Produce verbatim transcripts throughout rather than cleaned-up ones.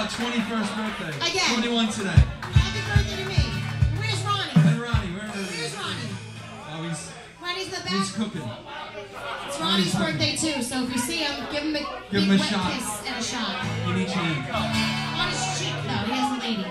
twenty-first birthday. Again. twenty-one today. Happy birthday to me. Where's Ronnie? And Ronnie, where is Where's Ronnie? Oh, he's, Ronnie's in the back? he's cooking. It's Ronnie's birthday too, so if you see him, give him a Give big him a wet shot. kiss and a shot. In each hand. On his cheek though, he has a lady.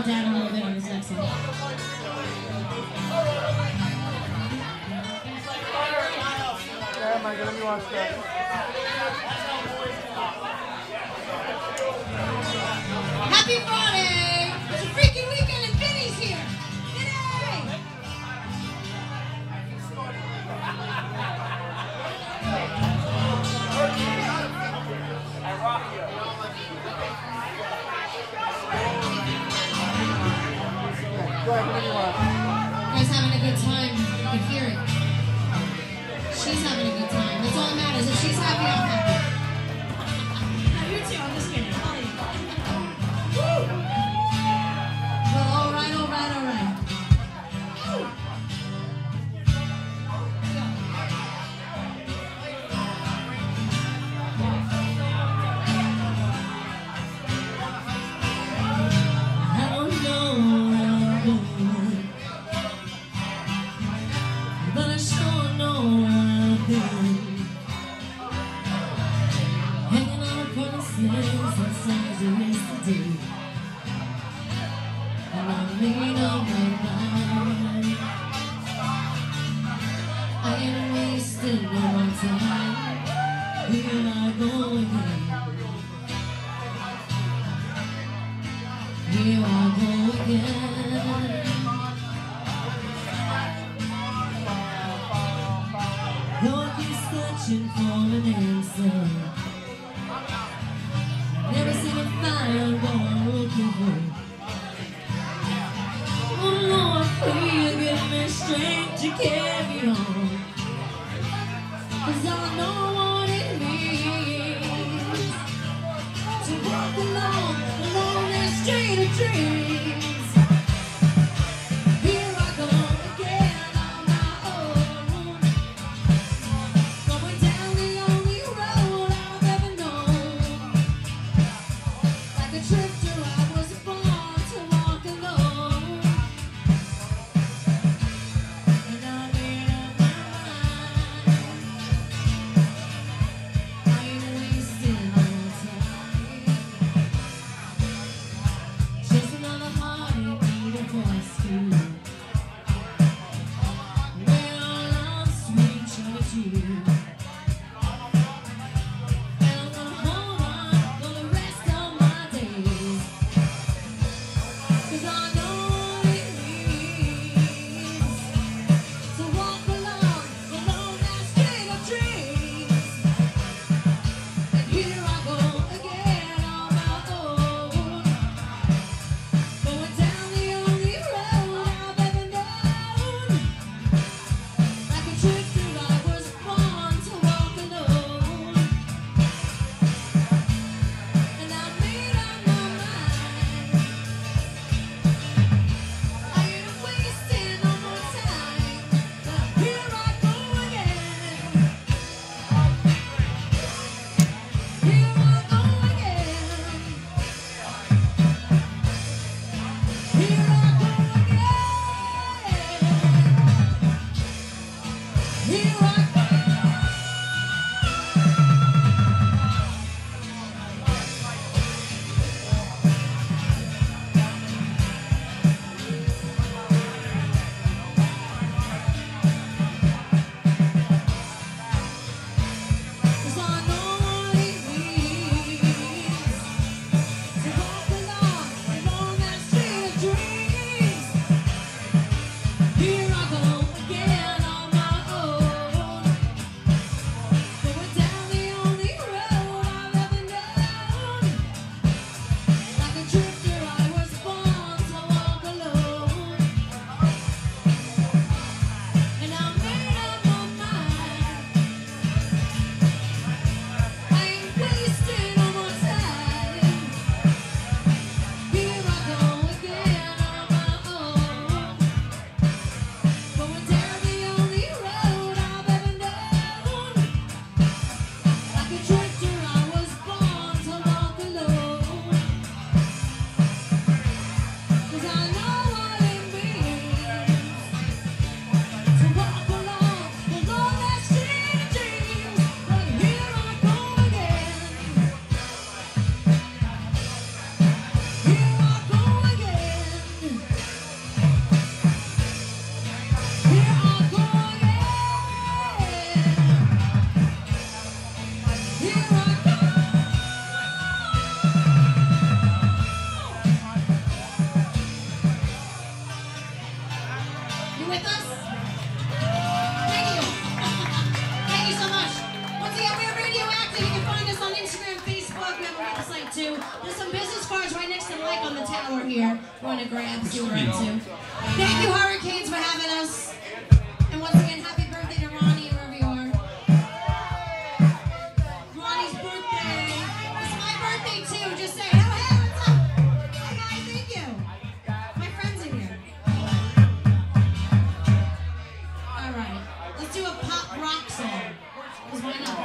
it down a little bit on this next one. Yeah, Michael, let me watch that. Happy Friday! It's a freaking weekend and Vinny's here! Vinny! Go ahead, let me watch. You guys having a good time? You can hear it. She's having a good time. That's all that matters. If she's happy, I'm happy. You too. I'm just kidding. Well, all right, all right, all right. I don't know where I'm going, but I sure know where I've been. Hanging on a promises and signs of yesterday, and I made up my mind. I ain't wasting no more time. Here I go again. Here I go again. Though I keep searching for an answer, never seem to find what I'm looking for. Oh Lord, please give me strength to carry on, 'cause I know what it means to walk along, along that street of dreams. Here I go again on my own, going down the only road I've ever known. Like a drifter, I was born to walk alone, and I made up my mind. I ain't wasting no time. Just another heartache needed rescue, where our love's sweet tragedy. And I'm gonna hold on for the rest of my days, 'cause I know what it means to walk along, along that street of dreams. And here I go again on my own, going down the only road I've tower here. We're gonna grab, see what we're up to. Thank you, Hurricanes, for having us. And once again, happy birthday to Ronnie, wherever you are. Ronnie's birthday. It's my birthday too. Just saying. Oh, hey, what's up? Hi, guys. Thank you. My friends are here. All right. Let's do a pop rock song. Because why not?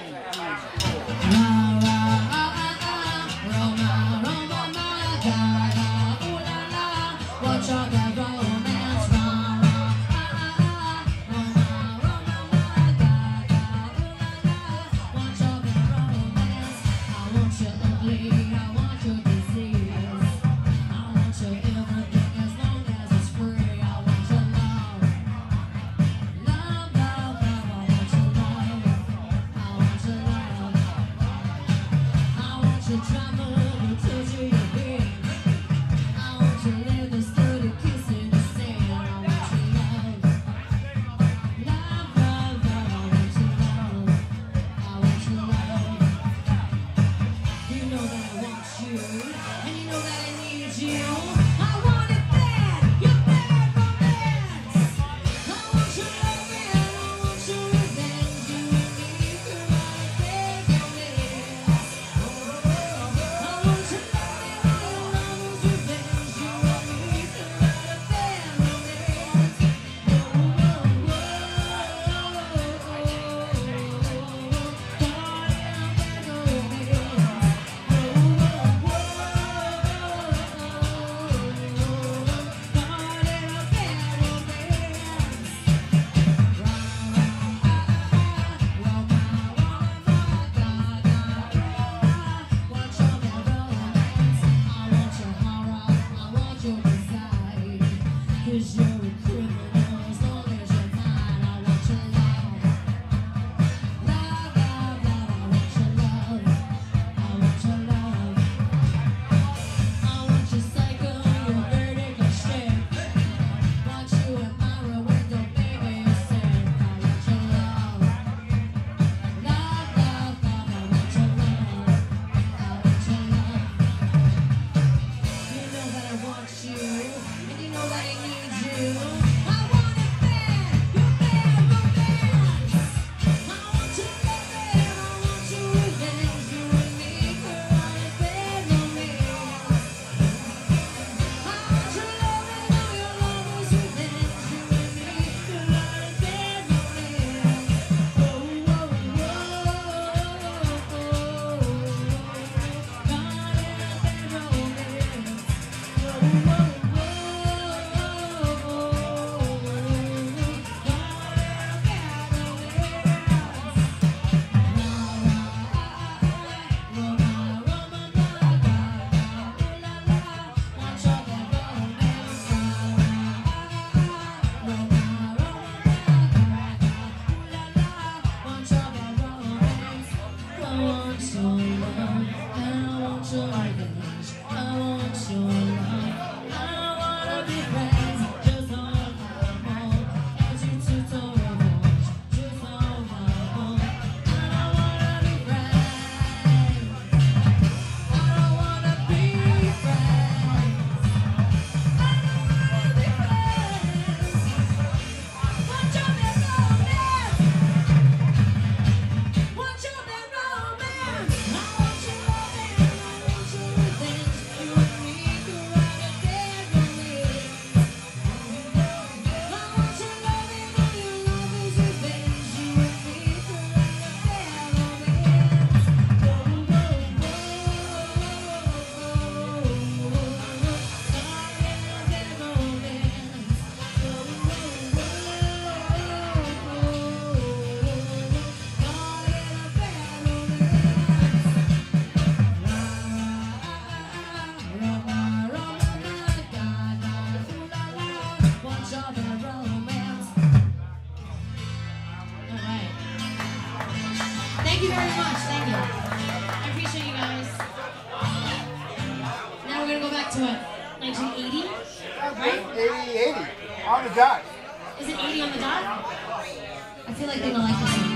Watch all that romance, rah, rah, ah, ah, ah. Roma, Roma, ma, ga, ga, ooh la la. Watch all that romance. I want you ugly, I want your disease. I want your everything as long as it's free. I want your love, love, love, love. I want your love, I want your love. I want your trouble, you touch your being. I want your live this dirty kiss in the sand. I want your love, love, love, love. I want your love, I want your love. You know that I want you, and you know that I need you. I want it bad, you're bad romance. I want your love and I want your revenge. You and me could write a bad romance. I want your love and all your love's revenge. You and me could write a bad romance. Whoa, whoa, whoa. Cause you're a criminal as long as you're mine. I want your love, love, love, love. I want your love, I want your love. I want your psycho, your vertigo shit. Want you at my window, baby, you're sick. I want your love, love, love, love. I want your love, I want your love. You know that I want you, and you know that I need you. I want it bad, you're bad romance. I want your love and I want your revenge. You and me could write a bad romance. I want your love and all your love's revenge. You and me could write a bad romance. Whoa, whoa, whoa. Got it, a bad romance. Whoa, whoa, whoa. Thank you very much. Thank you. I appreciate you guys. Now we're going to go back to what? nineteen eighty? Right? eighty, eighty. On the dot. Is it eighty on the dot? I feel like they don't like this one.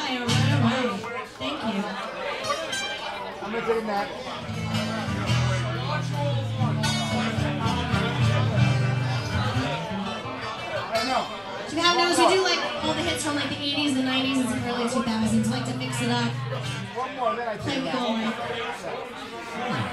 right, all right, all right. Thank you. I'm gonna take that. I know. Do you have noticed we do like all the hits from like the eighties, the nineties, and some early two thousands. Like to mix it up. One more, then I take Keep that. going.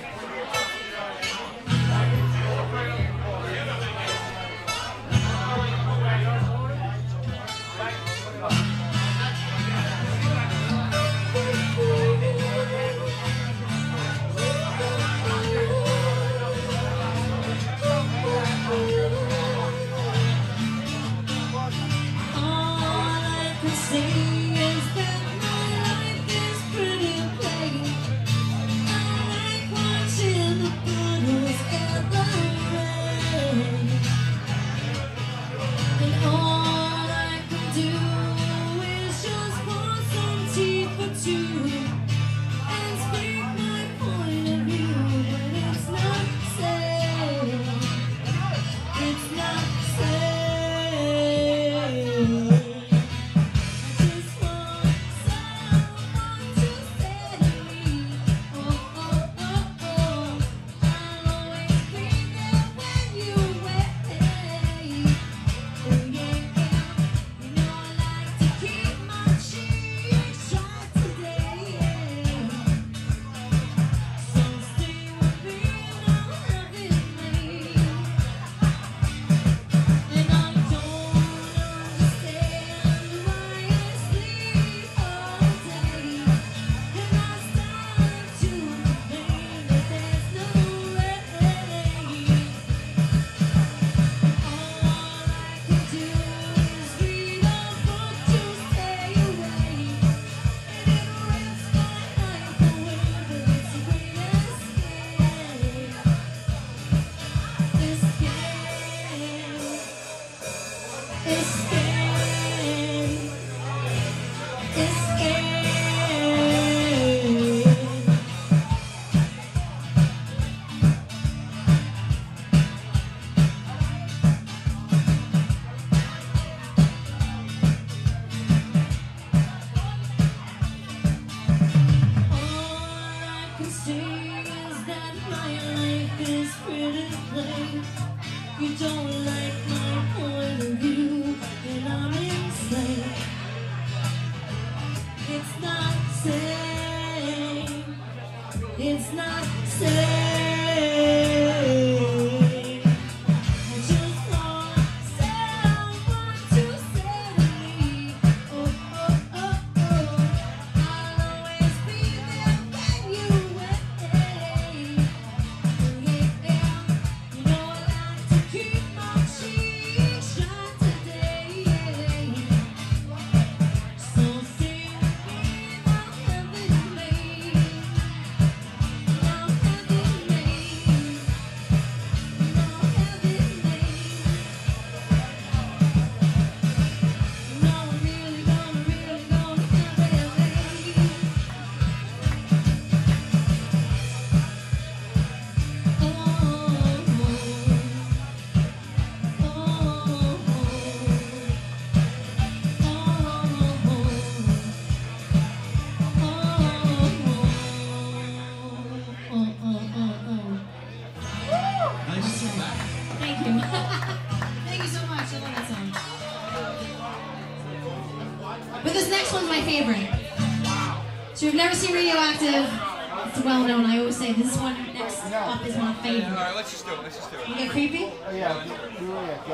So you've never seen Radioactive. It's well known. I always say this one next up is my favorite. Alright, let's just do it. Let's just do it. You get creepy? Oh, yeah. Yeah,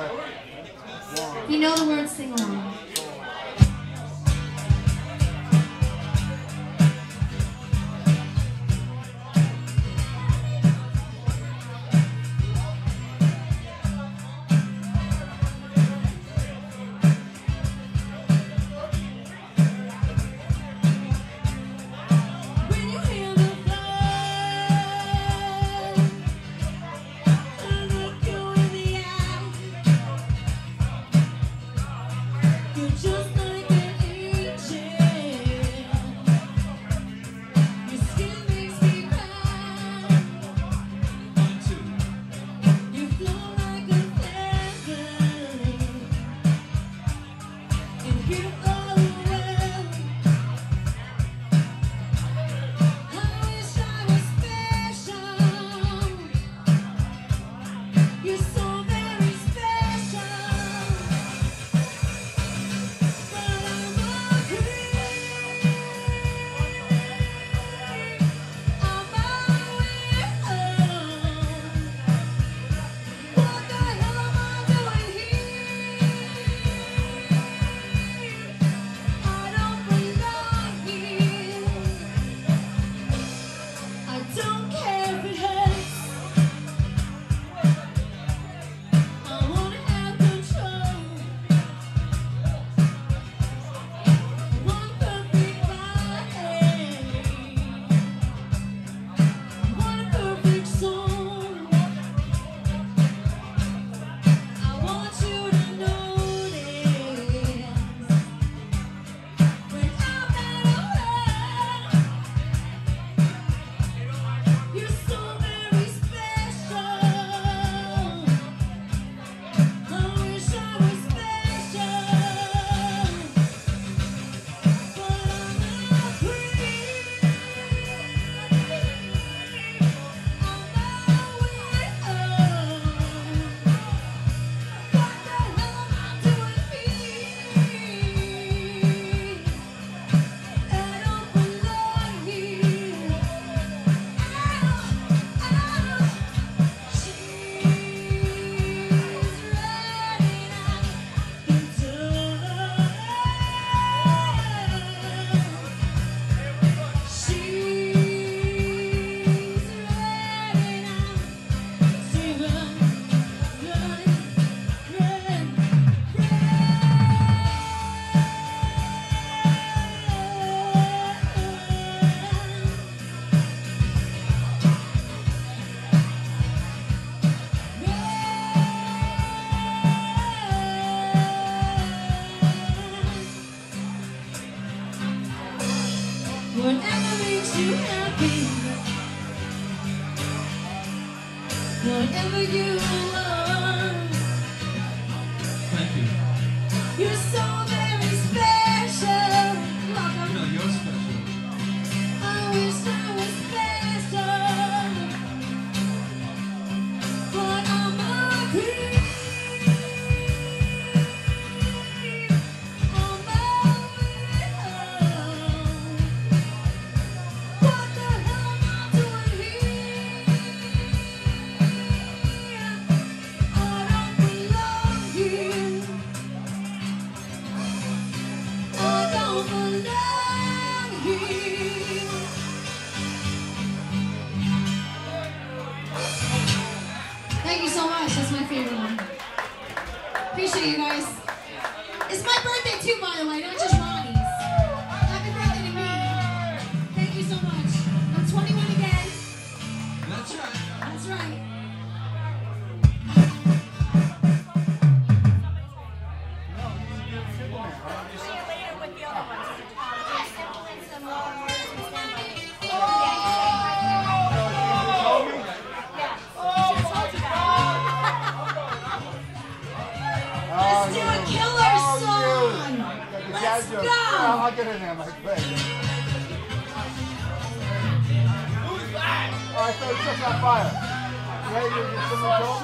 yeah. If you know the words, sing along. You Whatever makes you happy, whatever you want. Thank you. You're so very special. You Welcome. know, you're special. I wish I was special, but I'm a creep. I'm a weirdo. What the hell am I doing here? I don't belong here. I don't belong here. Thank you so much. That's my favorite one. Appreciate you guys. It's my birthday too, by the way, not just Ronnie's. Happy birthday to me. Thank you so much. I'm twenty-one again. That's right. That's right. Let's do a killer song. Let's go. I'll get in there, my friend. All right, so it's just on fire. Ready to get someone told me?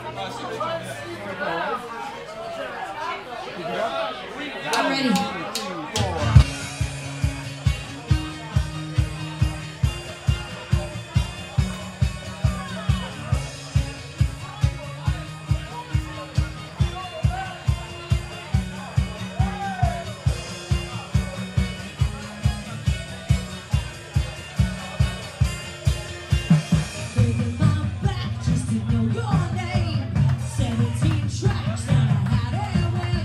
Here we go. I'm ready. Three, four. Breaking my back just to know your name. Seventeen tracks that I had it with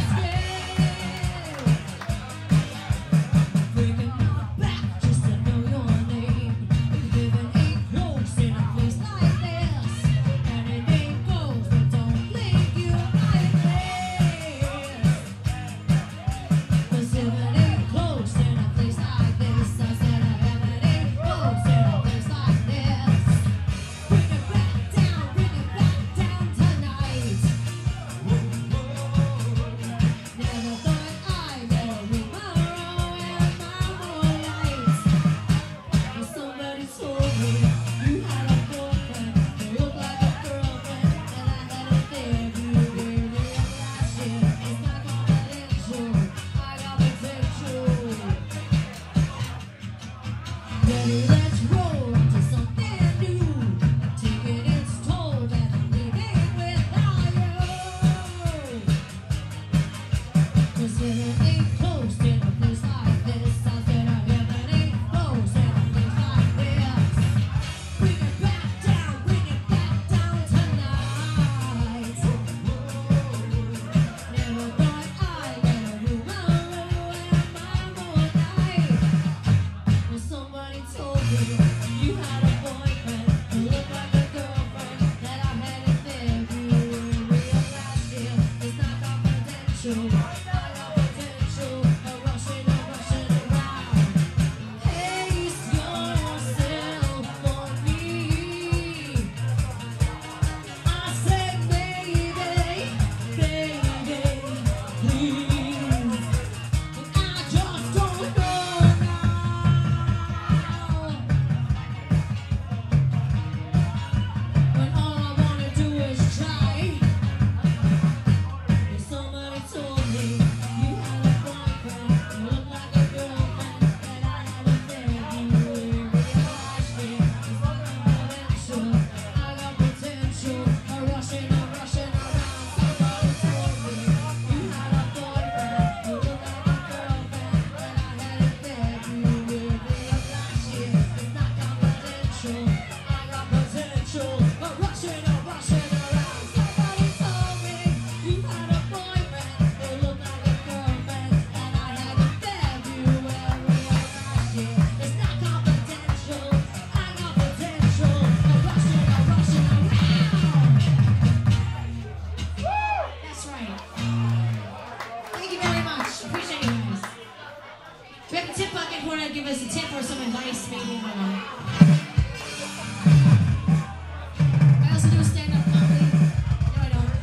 this game. Breaking my back just to know your name. Living ain't close in a place like this, and it ain't close, but don't blink you like this. 'Cause if it ain't close in a place like this, I said if it ain't close in a place like this. Bring it back down, bring it back down tonight. Never thought I'd ever read my wrong and my moonlight. But somebody told me you had a boyfriend who looked like a girlfriend, and I had a theory you gave me a last year. It's not confidential, I got potential. Ready, let's roll to something new. Taking its toll, and I'm leaving without you. 'Cause if it ain't close in a place like this, I said if it ain't close in a place like this. Bring it back down, bring it back down tonight. Never thought I'd ever rule my room and my moonlight. Well, somebody told me we have a tip bucket for her to give us a tip or some advice, maybe? I don't know. I also do a stand-up comedy. No, I don't.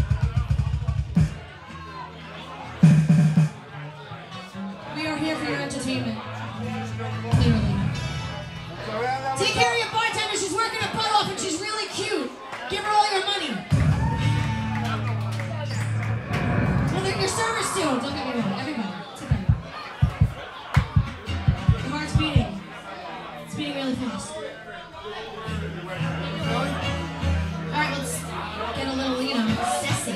We are here for your entertainment. Clearly. Take care of your bartender. She's working her butt off and she's really cute. Give her all your money. Well, your servers too. Don't get me wrong. Everybody. It's okay. The heart's beating. It's beating really fast. Alright, let's get a little, you know, sassy.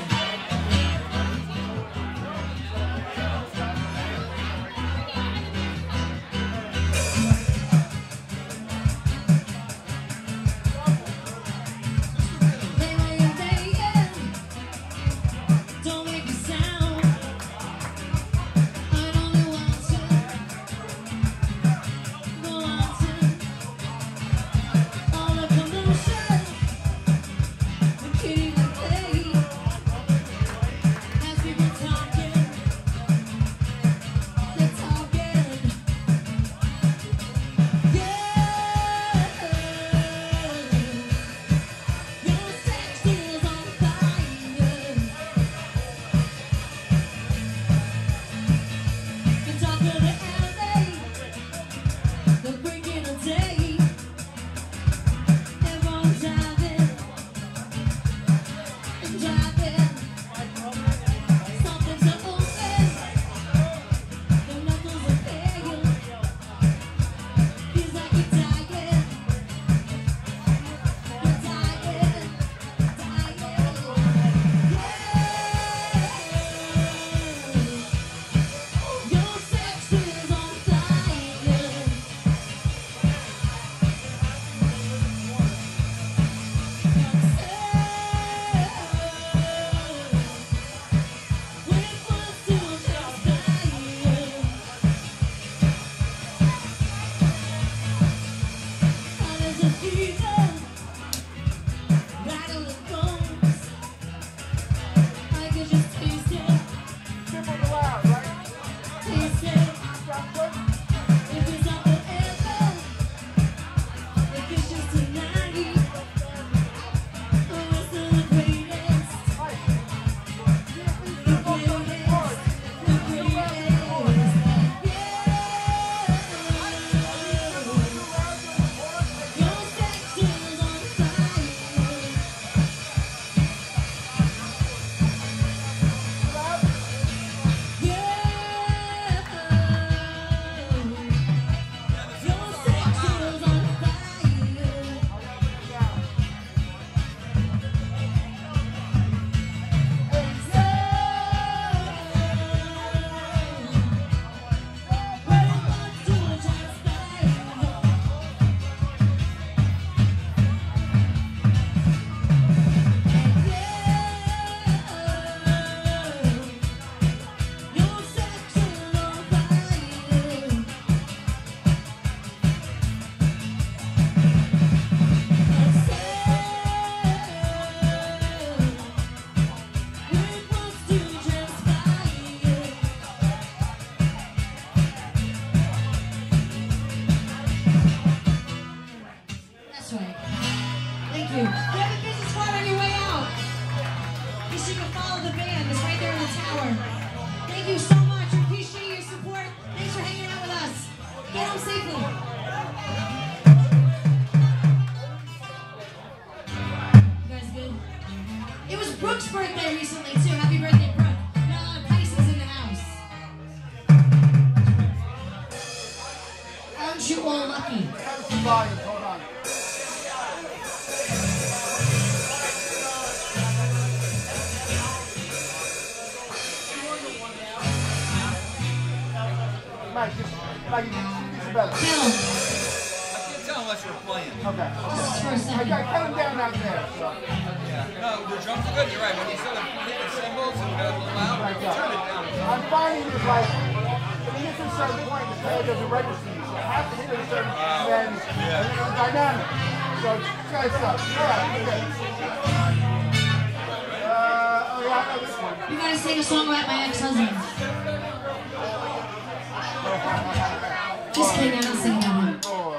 You gotta sing a song about my ex-husband. Just kidding, I don't sing about him. Four.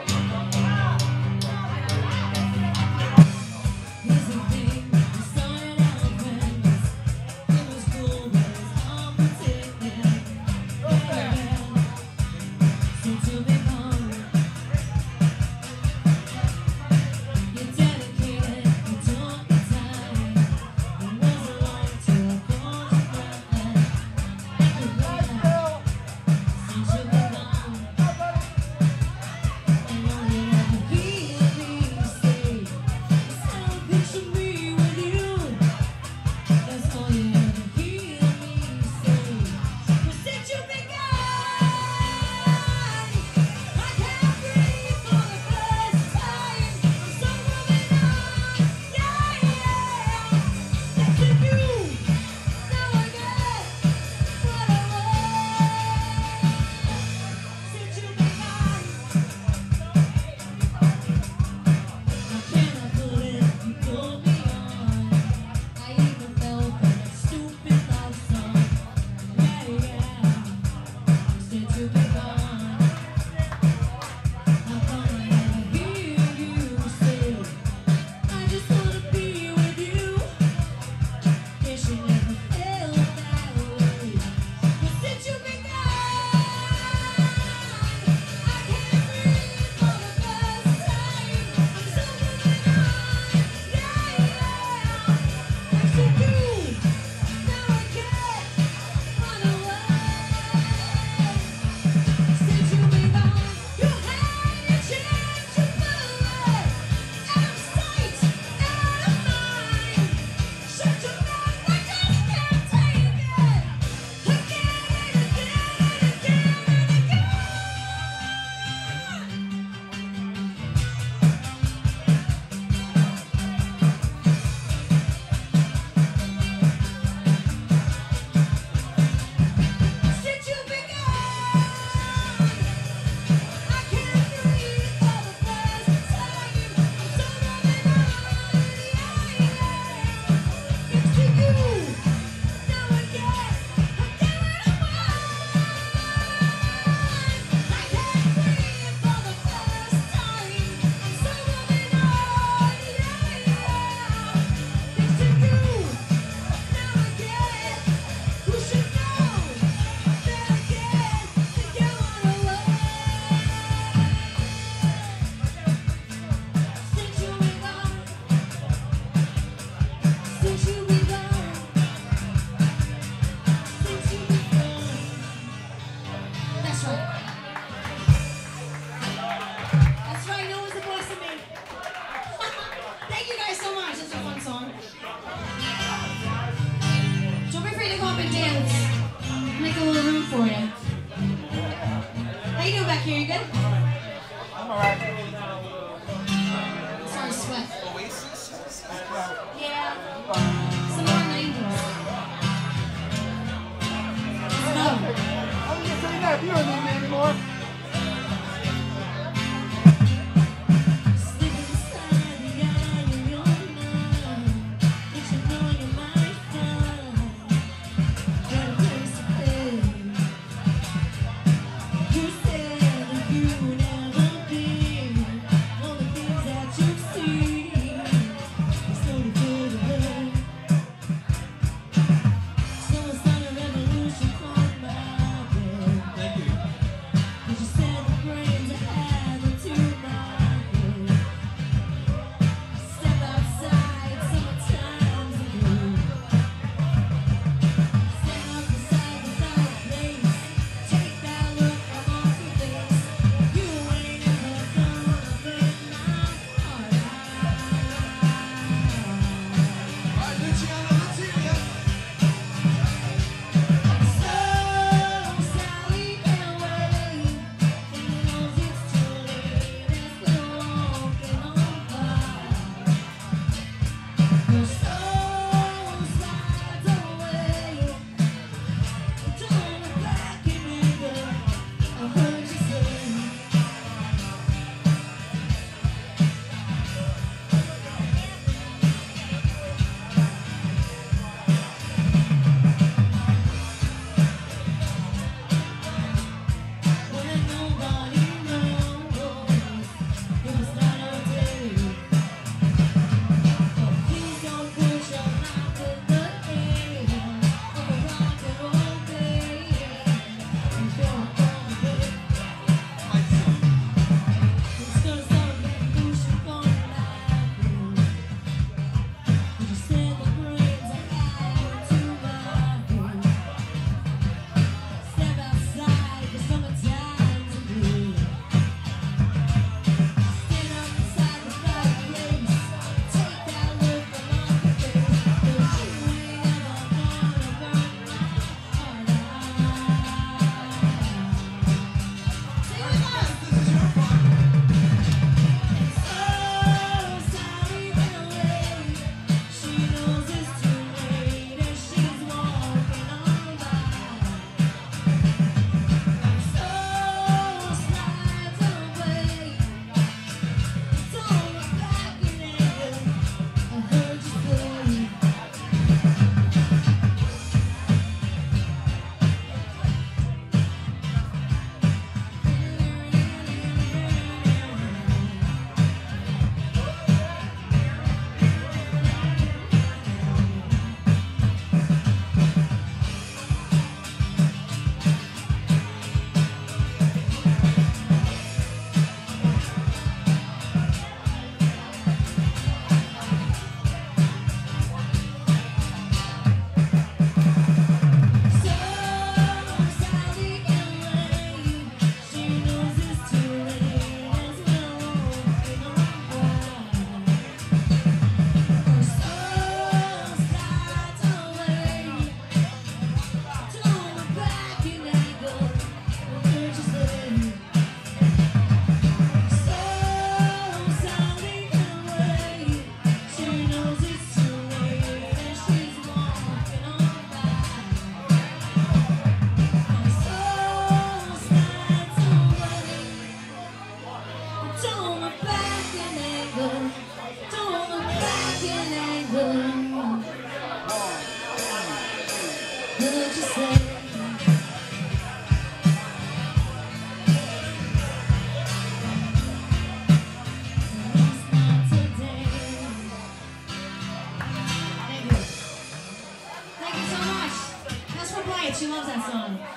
Here's the thing, we started out friends. It was cool, but it's unprotected. Since you've been gone, you're dedicated, you took the time. It wasn't long till I called you back. Since you've been gone, and all you ever hear me say is how picture me with you. That's all you ever hear me say. But since you've been gone, I can't breathe for the first time. I'm so moving on, yeah, yeah. Next to you, now I get what I want. Since you've been gone, how can I put it? You pulled me on. I even felt that stupid love song. Yeah, yeah. Since you've been gone, how come I never hear you say, I just wanna be with you? Guess you never felt that way. But since you've been gone, I can't breathe for the first time. I'm so moving on, yeah, yeah. Next to you, now I can't run away. Since you've been gone, you had your chance to move it. Out of sight, out of mind. Shut your mouth, I just can't take it. Again and again and again and again. Since you've been gone, I can't breathe for the first time. I'm so moving on, yeah, yeah. Next to you, now I get, I get what I want. I can't breathe for the first time. I'm so moving on, yeah, yeah. Next to you, now I get, who should know that I get, I get what I want. Since you've been gone, since you've been gone, since you've been gone. That's right. That's right, no one's the boss of me. Thank you guys so much. It's a fun song. Don't be afraid to go up and dance. Make a little room for you. How you doing back here? You good? I'm alright. Sorry, sweat. Yeah. Some more nineties. Let's go. I'm just saying that you don't need me anymore. Sleep inside the eye of your mind. Don't you know you might find better place to play? You said that you would never be all the things that you see. It's slowly fade away. So it's not a revolution on my way. Thank you.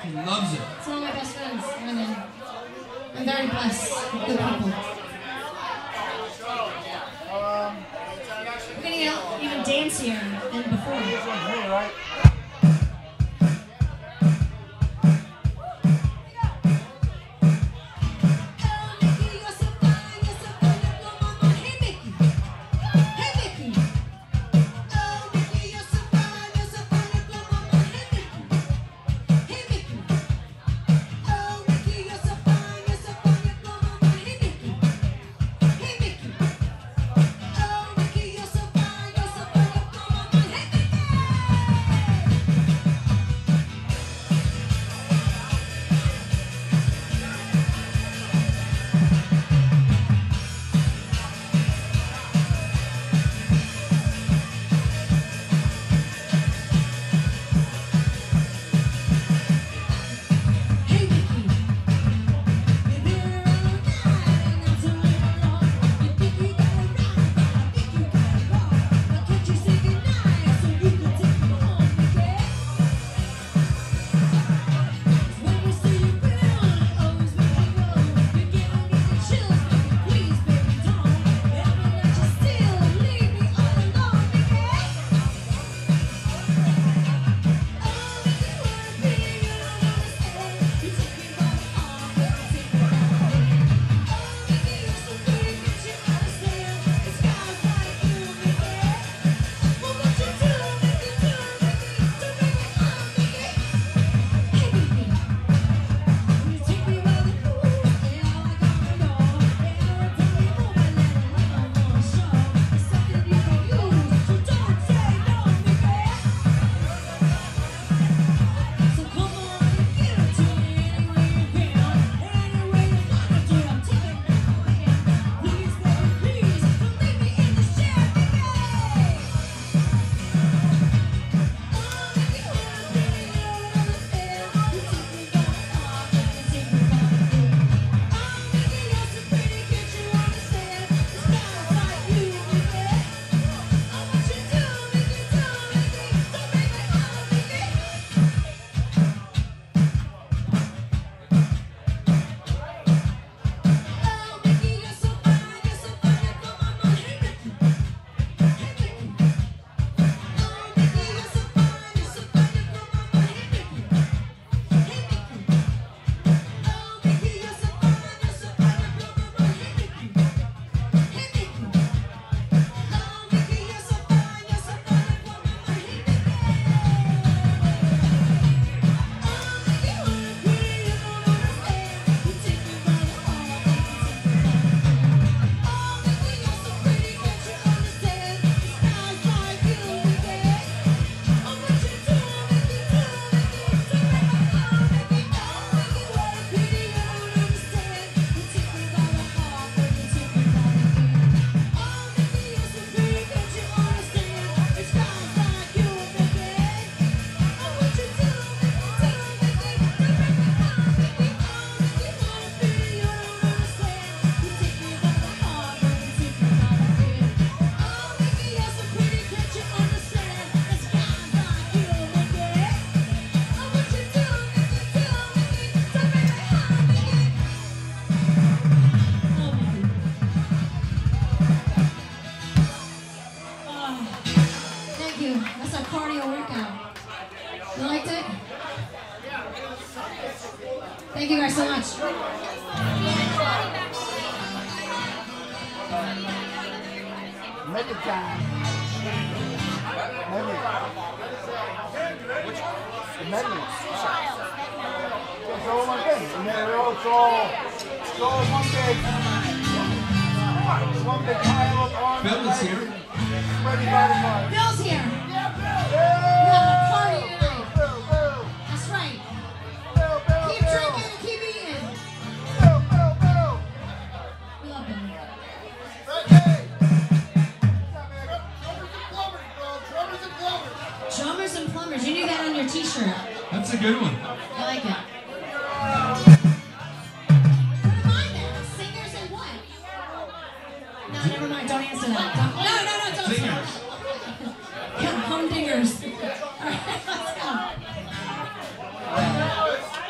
He loves it. It's one of my best friends. I mean, I'm very blessed with good people. Um, We're gonna get even dancier than before. this one's me, right? Thank you guys so much. Make it time. Medley. Medley. It's all one thing. And then it's all, it's all, it's all one big, one big pile of arms. Bill is here. Spread it out of mine. Bill's here. Yeah, We have a party tonight. Bill, Bill, That's right. Bill, Bill, Keep Bill. drinking and keep eating. Bill, Bill, Bill. We love him. Okay. Drummers and plumbers, bro. Drummers and plumbers. Drummers and plumbers. You need that on your t-shirt. That's a good one. I like it. What am I then? Singers and what? No, never mind. Don't answer that. Don't, no, no, no, don't. Singers. Yeah, humdingers. All right, let's go.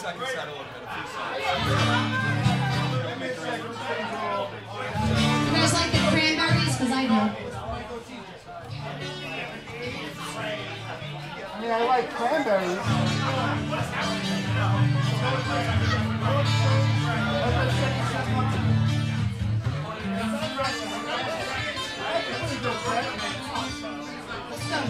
seconds settle a bit, a few seconds. You guys like the cranberries? Because I do. I mean, I like cranberries. Let's go.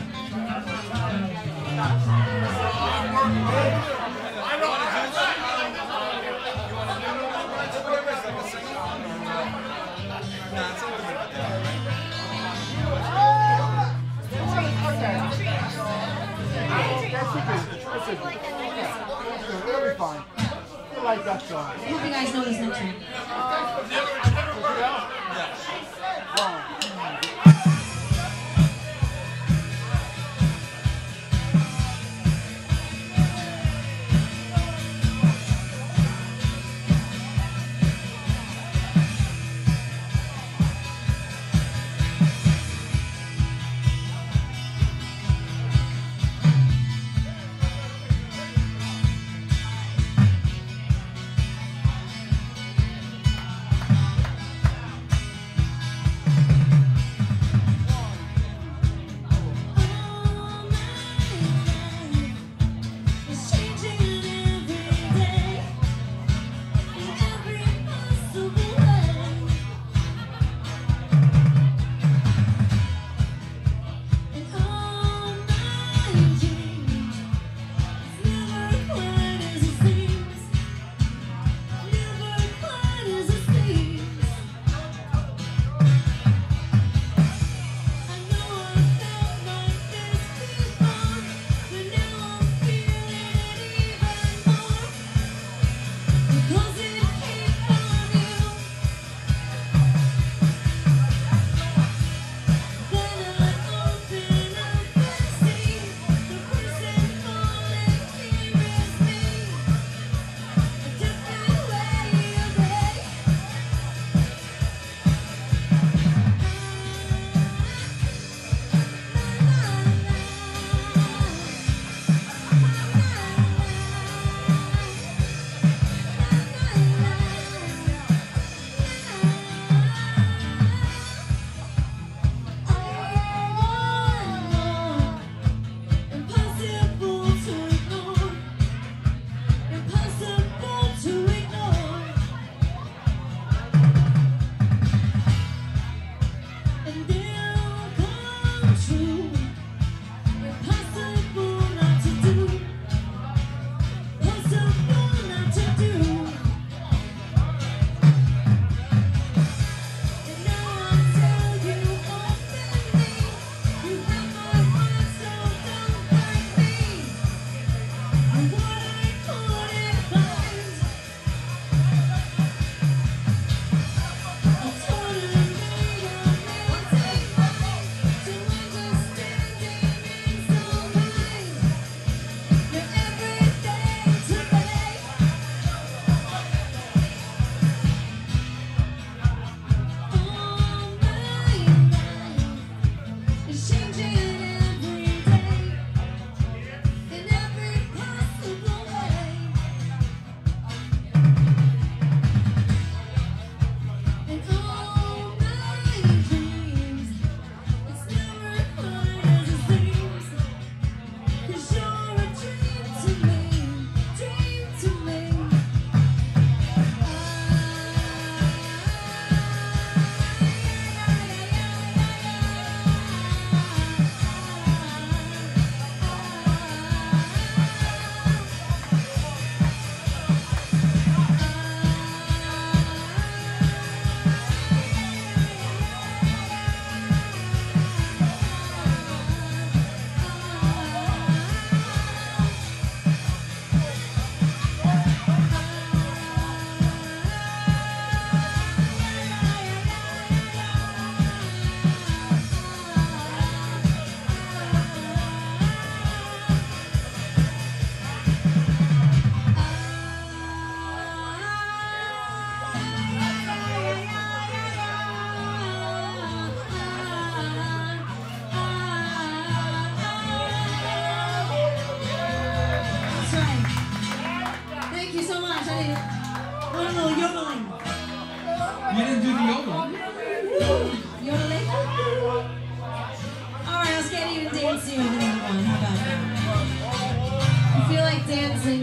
It'll be fine. You like that song. I hope you guys know this next one.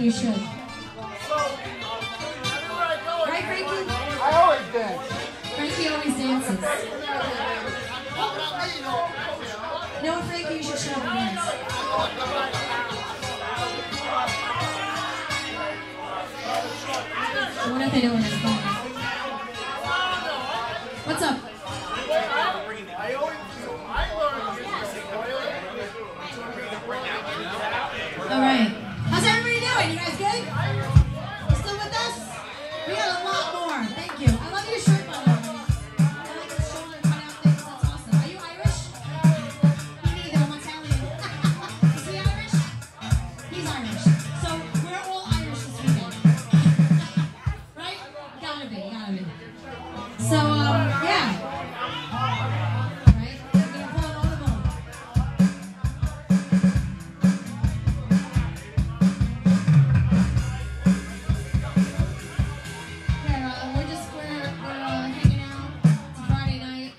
you should. Right, Frankie? I always dance. Frankie always dances. You know what, Frankie? You should shut up and dance. I wonder if they know where it's going. What's up? All right. How's everybody doing? You guys good? You still with us? We got a lot more. Thank you. I love your shirt, by the way. I like the shoulder cut out things. That's awesome. Are you Irish? Me neither. I'm Italian. Is he Irish? He's Irish. So we're all Irish this weekend. Right? Gotta be. Gotta be. So, um, yeah. Right? We're gonna pull it on the bone. Yeah, uh, we're just we're, we're uh, hanging out. It's a Friday night.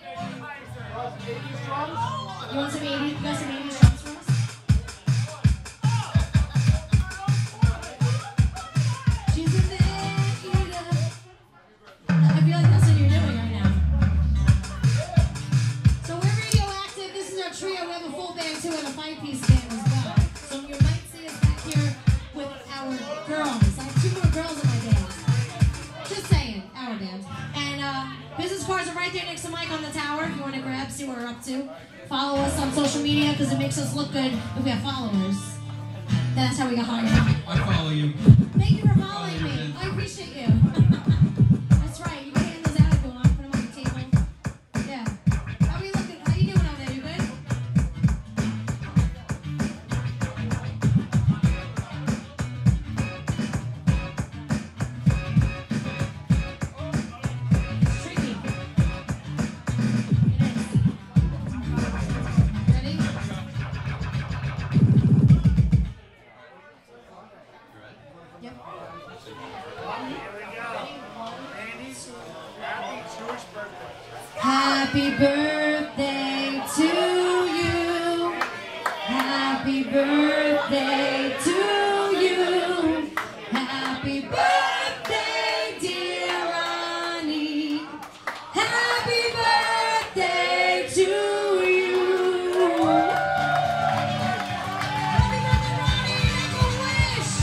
You want some eighties? You got some eighties shots for us? She's a big eater. I feel like that's what you're doing right now. So we're radioactive. This is our trio. We have a full band too and a five-piece band as well. So you might see us back here with our girls. I have two more girls in my band. Just saying, our band. And uh, business cards are right there next to Mike on the tower. If you want to grab, see what we're up to. Follow us on social media because it makes us look good if we have followers. That's how we got hired. I follow you. Thank you for following me. I appreciate you. That's right. You can hand those out if you want. Put them on your table. Yeah. How are we looking? How you doing out there? You good? It's tricky. It is. Ready? Yep. Happy birthday to you. Happy birthday to you. Happy birthday, dear Ronnie. Happy birthday to you. Happy birthday, Ronnie. Make a wish.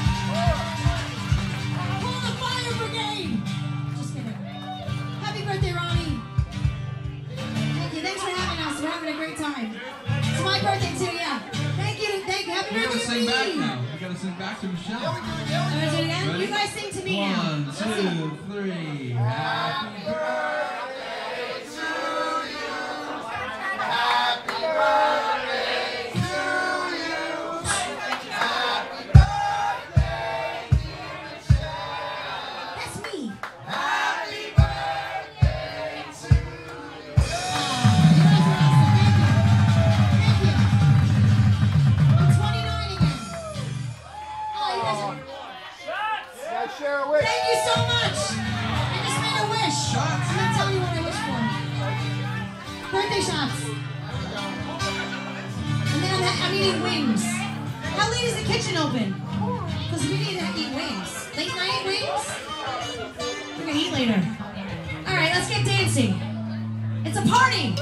Call the fire brigade. Just kidding. Happy birthday, Ronnie. Thank you. Thanks for having us. We're having a great time. It's my birthday too, yeah. Thank you. Thank you. Happy We gotta birthday sing to back me. now. We gotta sing back to Michelle. Wanna do it again? Ready? You guys sing to me now. One, two, three. Happy birthday to you. Happy birthday to you. Happy birthday, dear Michelle. That's me. Happy birthday to you. Oh, you guys are awesome. Thank you. Thank you. I'm twenty-nine again. Oh, you guys are... Let's share a wish. Thank you so much. I just made a wish. Shots. I'm gonna tell you what I wish for. Birthday shots. And then I'm, I'm eating wings. How late is the kitchen open? Because we need to eat wings. Late night wings? We're gonna eat later. All right, let's get dancing. It's a party.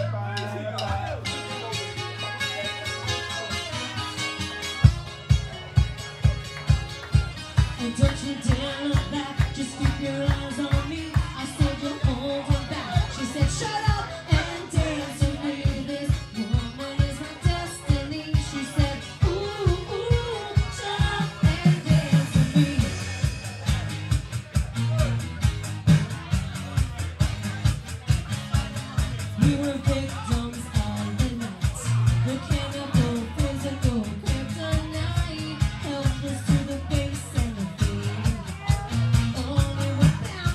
And don't you dare look back, just keep your eyes on me. I said you're holding back. She said shut up and dance with me. This woman is my destiny. She said ooh, ooh, shut up and dance with me. We were victims of the night. The chemical, physical, kryptonite. Helpless to the face and the feet. Only without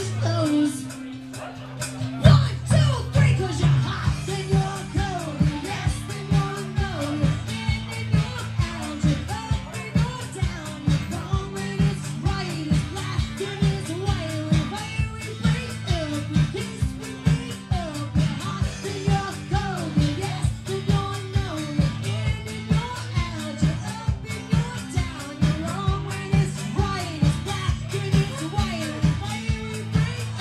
just close. One, two, three, 'cause you're hot, then you're cold. Yes, then you're no. You're in and you're out. You're up and you're down. You're wrong when it's right. It's black and it's white. When way we break up, we kiss, we make up. You're hot, then you're cold. Yes, then you're no. You're in and you're out. You're up and you're down. You're wrong when it's right. It's black and it's white. When way we break up,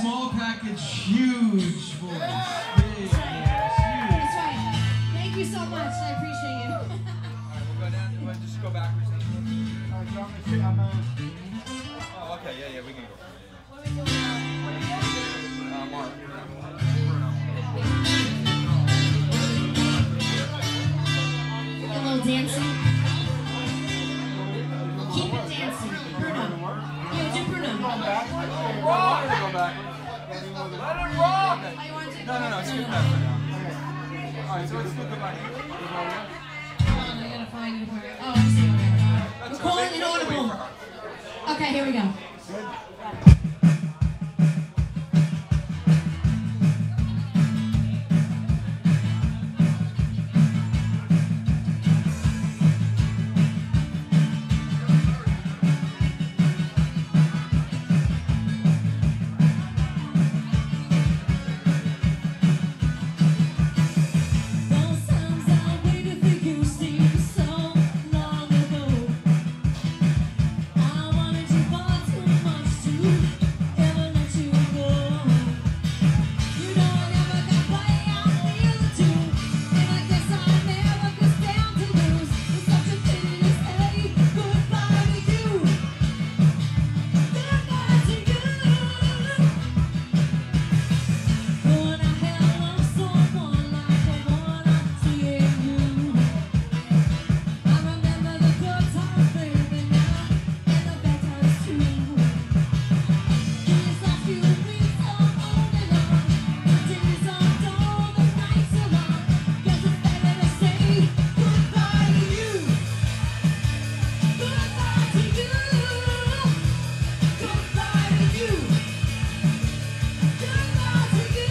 small package, huge voice. Big voice, That's huge. right. Thank you so much. I appreciate you. Alright, we'll go down. We'll just go backwards. Alright, so I'm gonna sit on the. Oh, okay. Yeah, yeah, we can go. What are we doing now? Uh, Mark. A little dancing. Keep it dancing. Bruno. Yo, do Bruno. Going backwards? Yeah, I wanted to go backwards. Let it rock! Oh, you want to do No, no, no. Skip no, that for now. Okay. Alright, so let's do goodbye. Hold on, I gotta find you where. Oh, I see where. That's We're calling okay. inaudible. Wait for her. Okay, here we go. Good. Those times I waited for you seemed so long ago. I wanted you far too much to ever let you go. You know I never got way out for you too, and I guess I never could stand to lose. It's such a pity to say goodbye to you. Goodbye to you. When I held on someone like the one I see in you, I remember the good times, baby, now and the bad times too. These last few weeks are holding on, the days are dull, the nights are long. Guess it's better to say goodbye to you. Goodbye to you. Goodbye to you. Goodbye to you.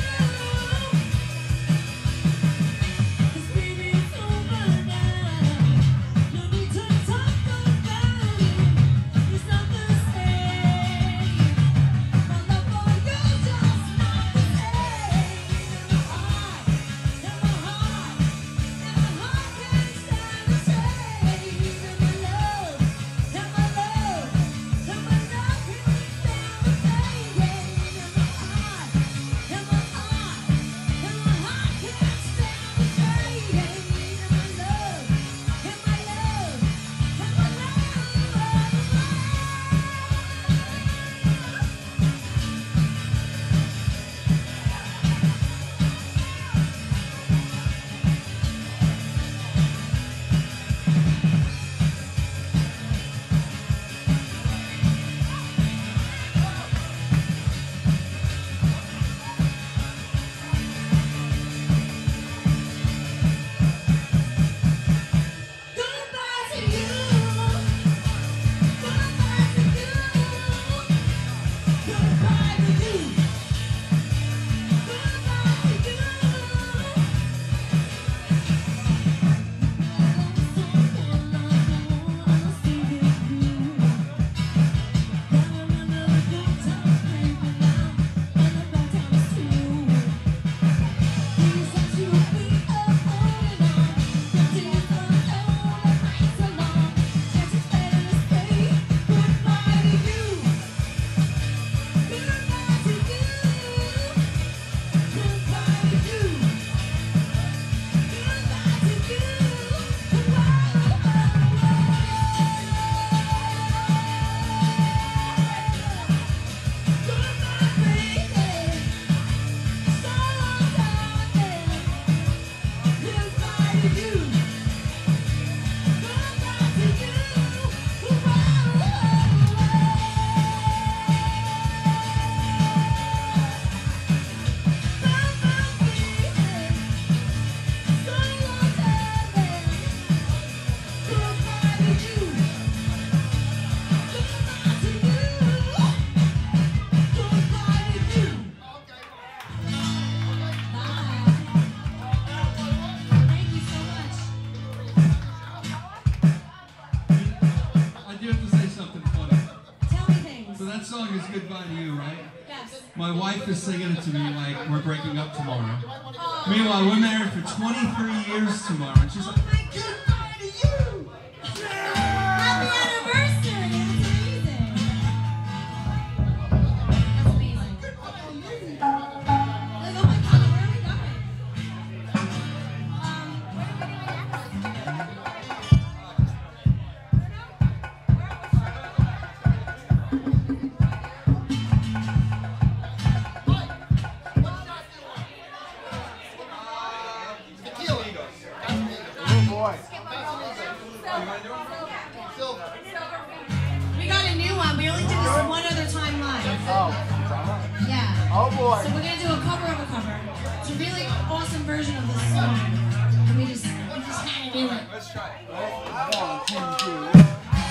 'Cause baby, it's over now. No need to talk about it. It's not the same. My love for you just not the same. And my heart, and my heart, and my heart can't stand the strain. And my love, and my love, and my love can't stand the pain. And my heart, and my heart, and my heart can't stand the strain. And my love, and my love, and my love. Goodbye to you. Goodbye to you. Goodbye to you. Goodbye to you. I do have to say something funny. Tell me things. So that song is Goodbye to You, right? Yes. My wife is singing it to me like we're breaking up tomorrow. Oh, Meanwhile, we're married for twenty-three years tomorrow, and she's oh like, my goodbye to you. Happy anniversary. That's amazing. That's amazing. Oh boy. So we're gonna do a cover of a cover. It's a really awesome version of this song. And we just, we just had to do it. Let's try it. One, two, three.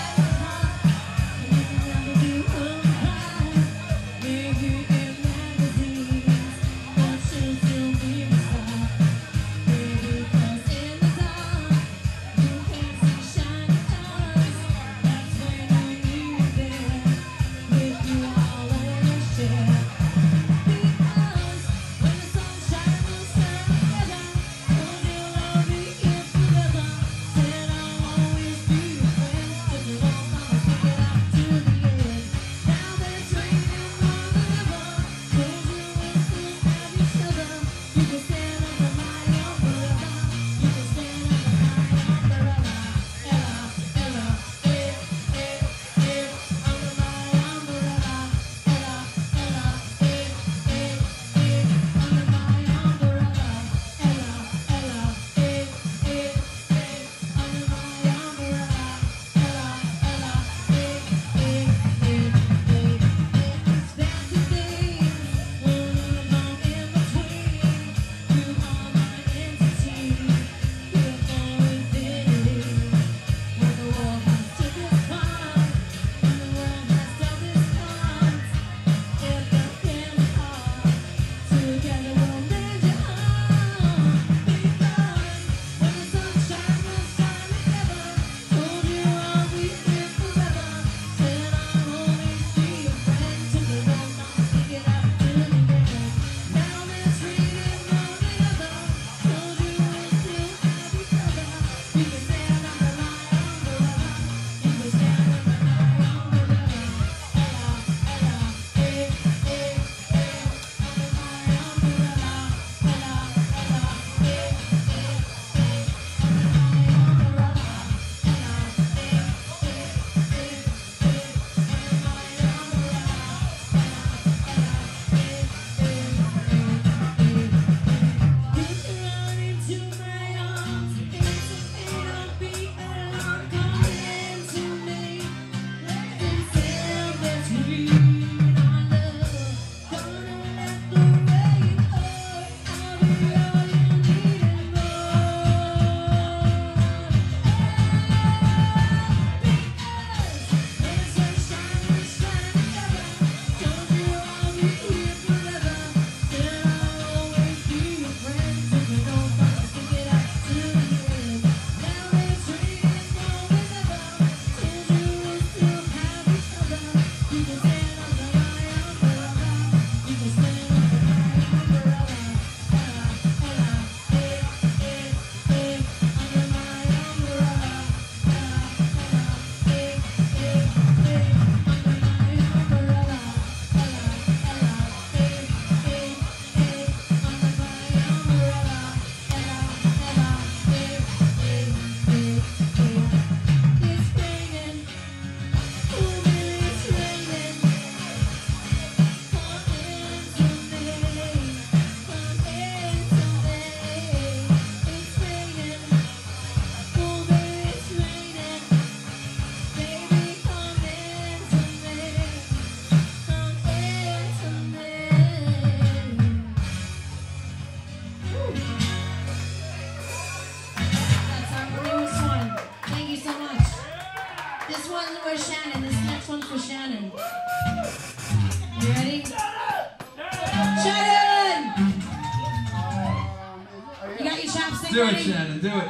Do it, Shannon, do it.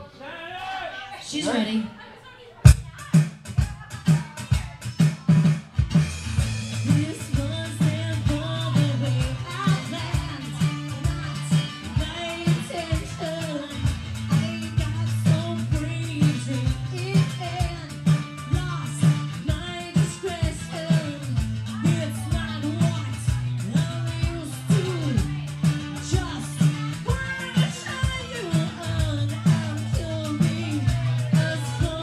She's ready. Just wanna show you I'm to be a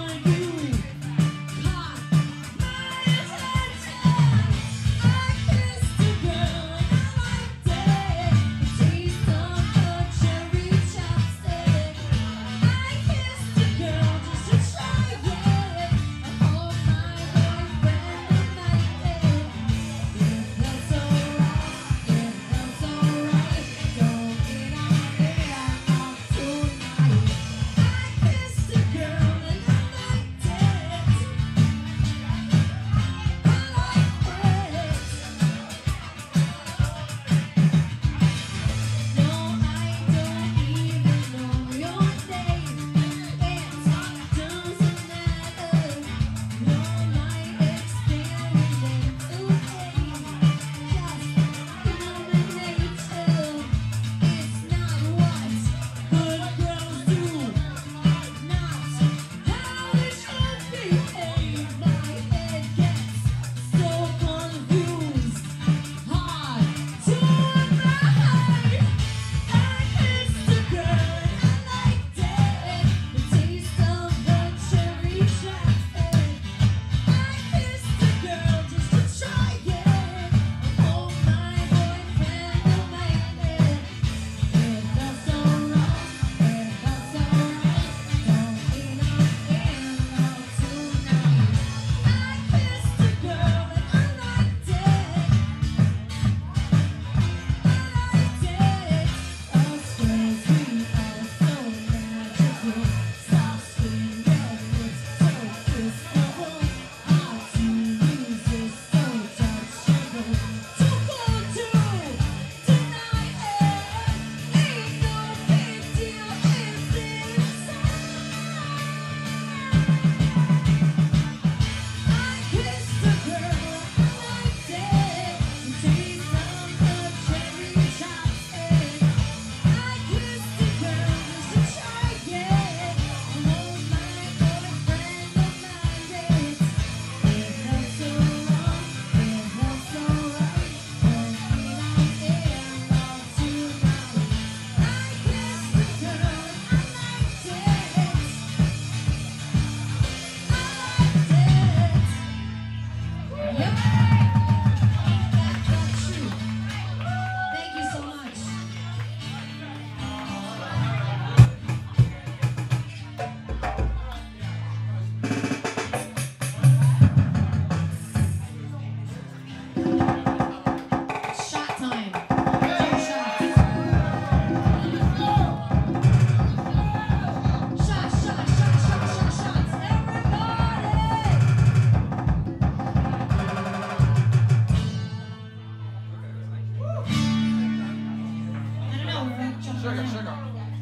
Sugar, sugar.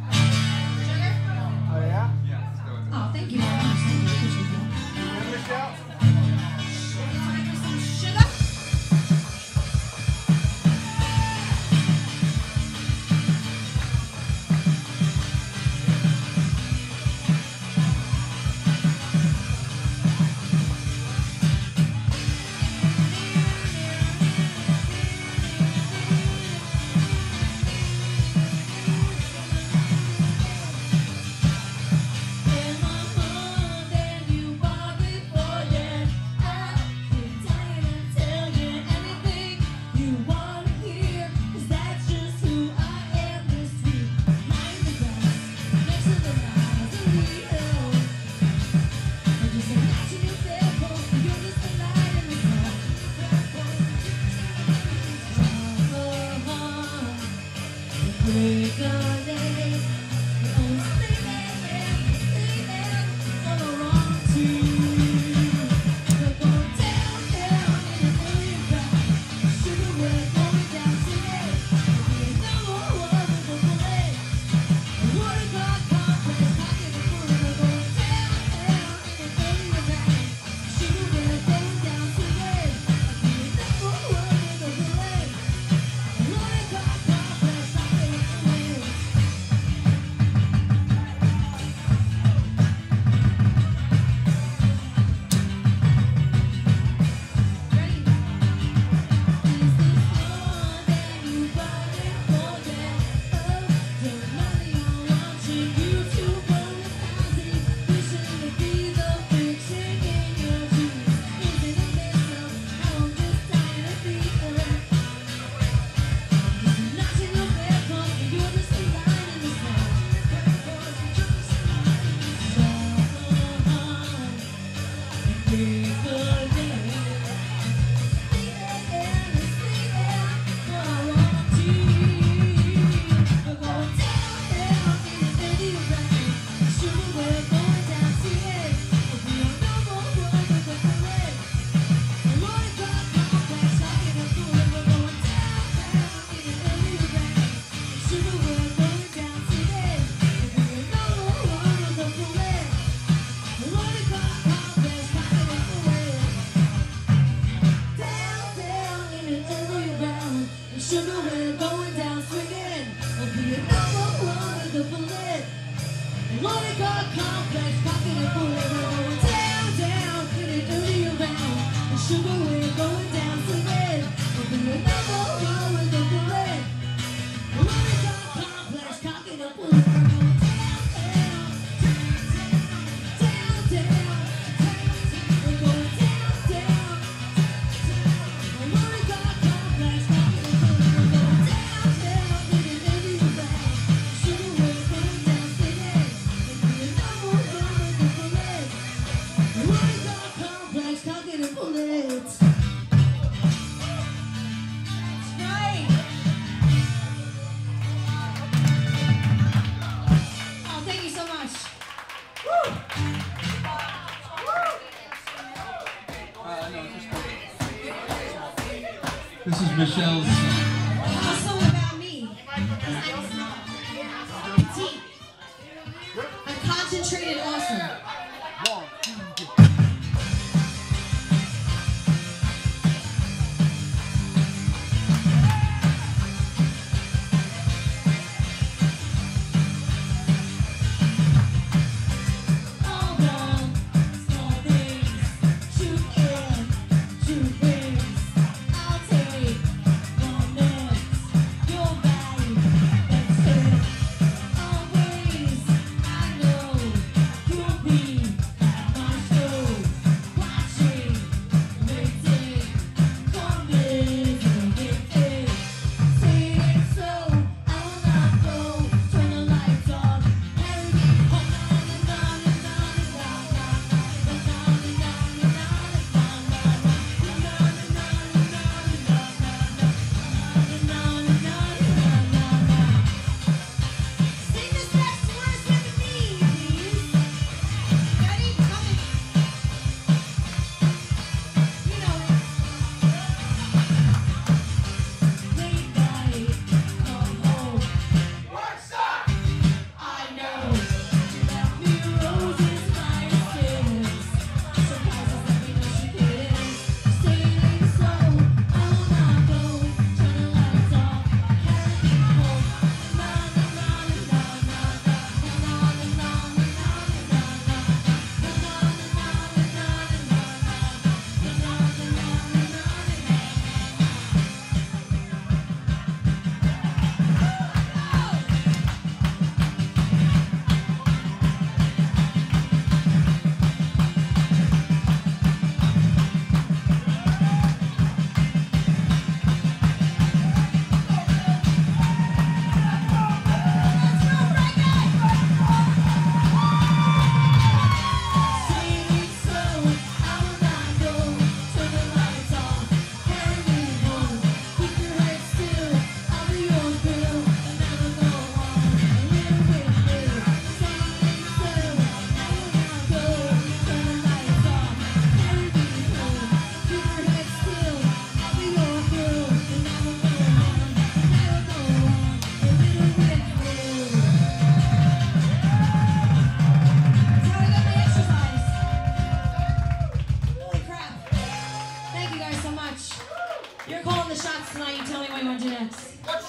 Oh, yeah? Yeah, let's do it. Oh, thank you very much. Thank you. Appreciate that. You hear me, Michelle? Time for some sugar. This is Michelle's song. Also about me. Because I'm small. Petite. I'm concentrated awesome. One, two, three. Shoot in, shoot wins. I'll take one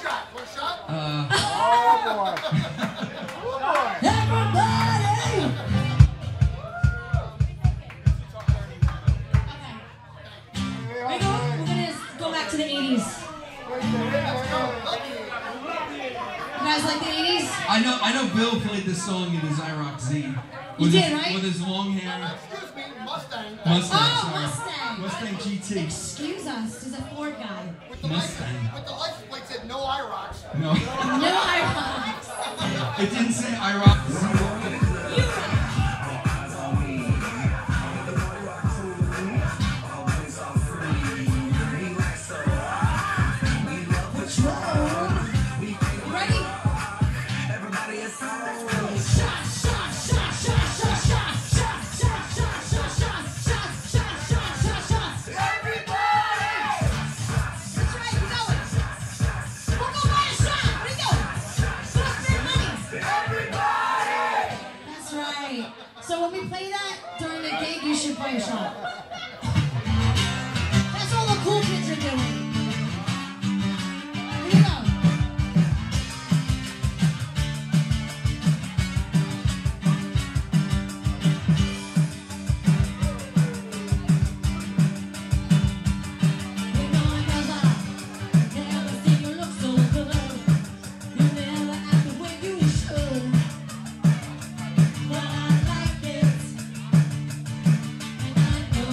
shot. One shot? Uh, Oh, boy. Oh, boy. Everybody! Hey, We're gonna, we're gonna go back to the eighties. You guys like the eighties? I know, I know. Bill played this song in his iRock Z. You With did, his, right? With his long hair. Excuse me, Mustang. Mustang. Oh, sorry. Mustang. Mustang G T. Excuse us, he's a Ford guy. With the license, Mustang. with the license plate said no IROCs. No, No iRocks. it didn't say iRock Z. You rock. Ready? Shot, shot, shot, shot, shot, shot, shot, shot, shot, shot, shot, shot, shot, shot, shot, shot. Everybody! That's right, we're going. We'll go buy a shot. Where do you go? Let's spend money. Everybody! That's right. So when we play that during the gig, you should buy a shot. That's all the cool kids are doing. Here you go. You know I never, never seen you look so good. You never act the way you should. But I like it, and I know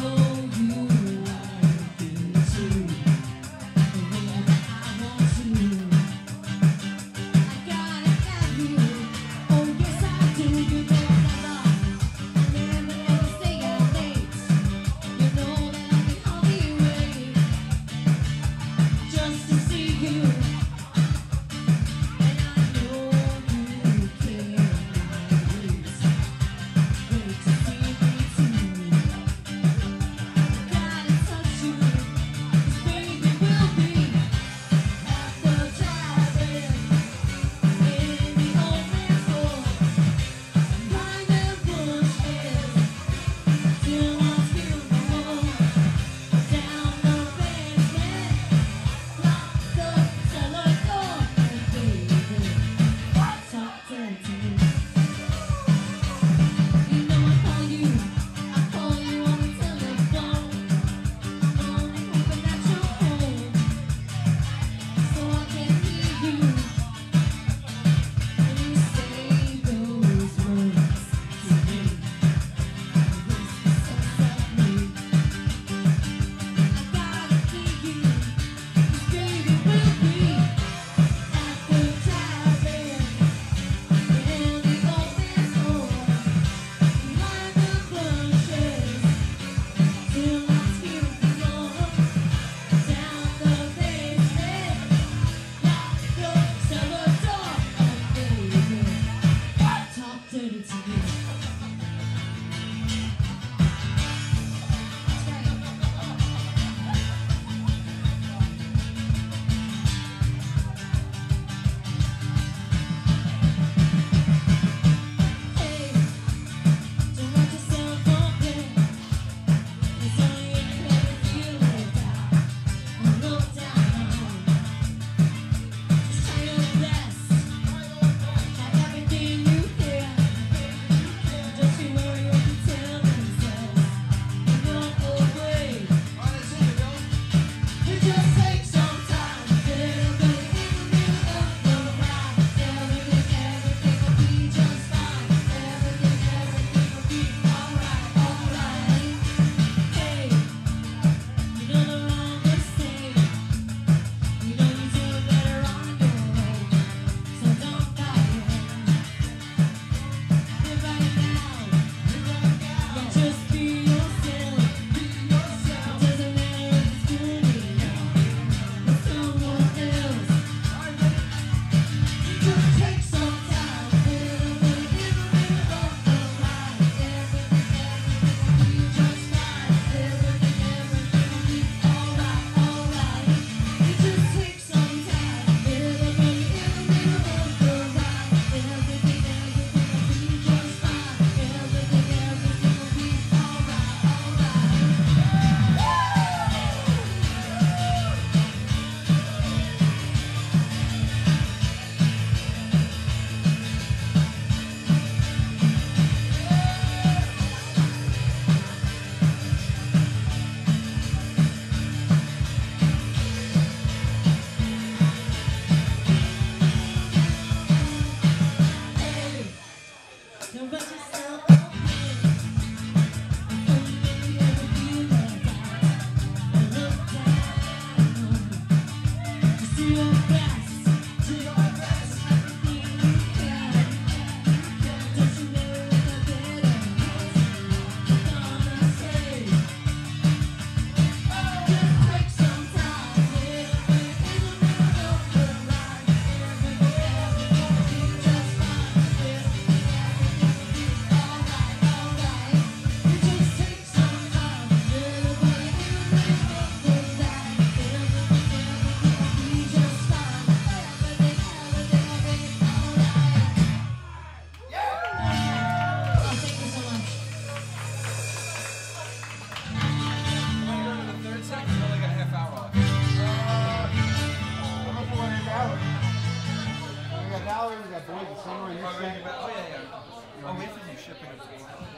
Boys of Summer and Oh, this we're thing. about- oh, yeah, yeah. Oh, wait for you shipping it.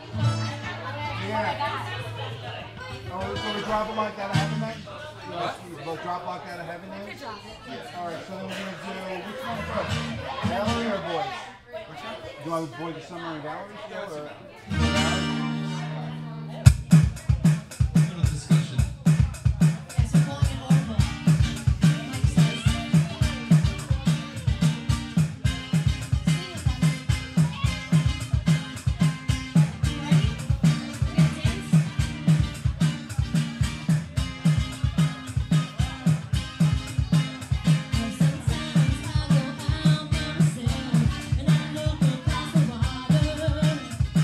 Yeah. Oh, so we drop it like that out of heaven then? You know, you both drop like that out of heaven then? Yeah. Alright, so then we're going to do, which one first? Valerie or Boys? Which one? Do you want Boys of Summer and Valerie still? Yeah, Or? Little discussion. Yes, we're calling it Oracle. Mike says. Sing with us. You ready? We gonna dance? Well, sometimes I go out by myself and I look across the water.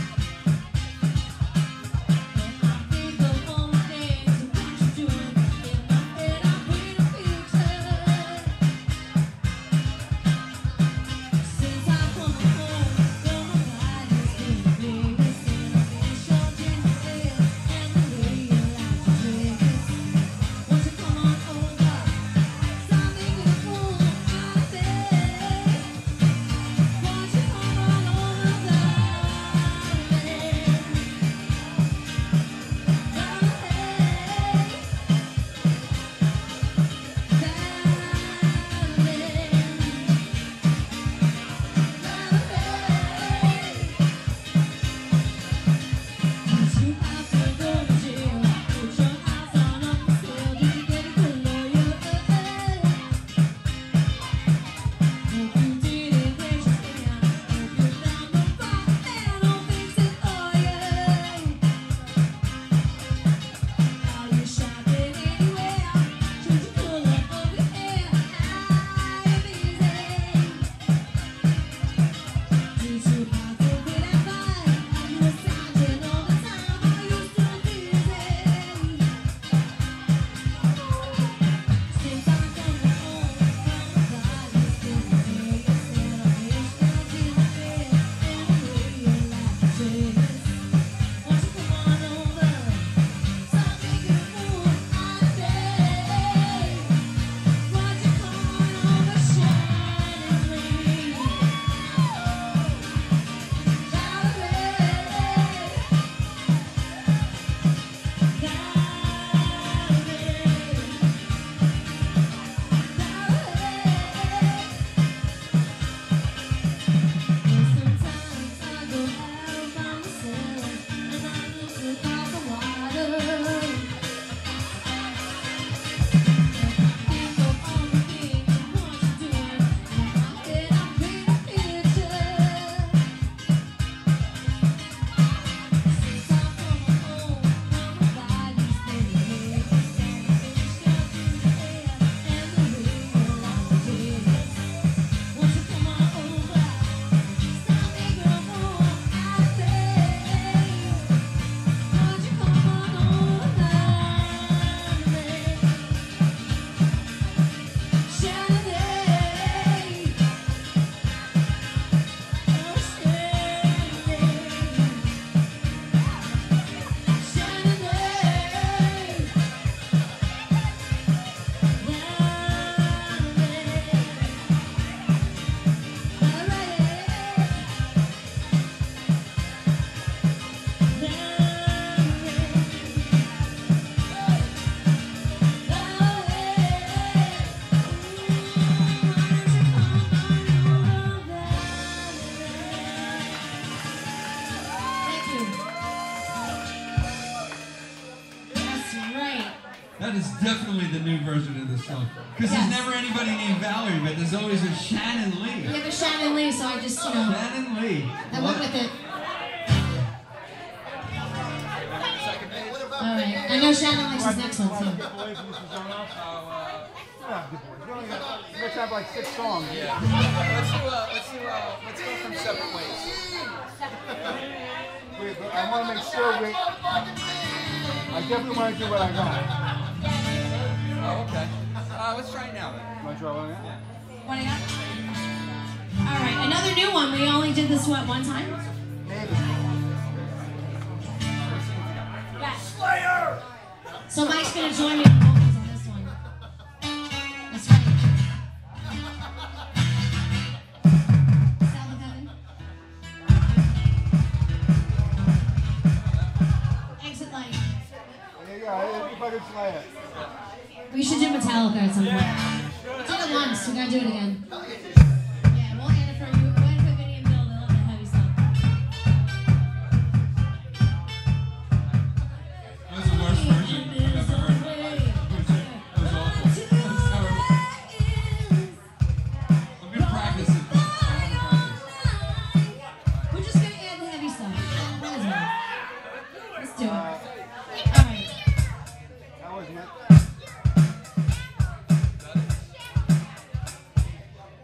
That is definitely the new version of this song. Because Yes. there's never anybody named Valerie, but there's always a Shannon Lee. We have a Shannon Lee, so I just, you know, Shannon Lee. I went with it. All right. I know Shannon likes his next one too. Good boys, and this is on us. Yeah, good boys. We only got, let's have like six songs. Yeah. Let's do, uh, let's do, uh, let's go from separate ways. Wait, but I want to make sure we. I definitely want to do what I got. Oh, okay. Uh, let's try it now then. Want to try what I got? What do you got? All right, another new one. We only did this what one time? Maybe. Slayer! So Mike's gonna join me on vocals on this one. That's right. Artist Lab. We should do Metallica at some point. Did it once. We gotta do it again. Yeah, we'll edit for you. We'll edit for Vinny and Bill. They love the heavy stuff. That was the worst version I've ever heard. That was awful. That was terrible. Let me practice it. We're just gonna add the heavy stuff. Might as well. Let's do it. All right. That was it.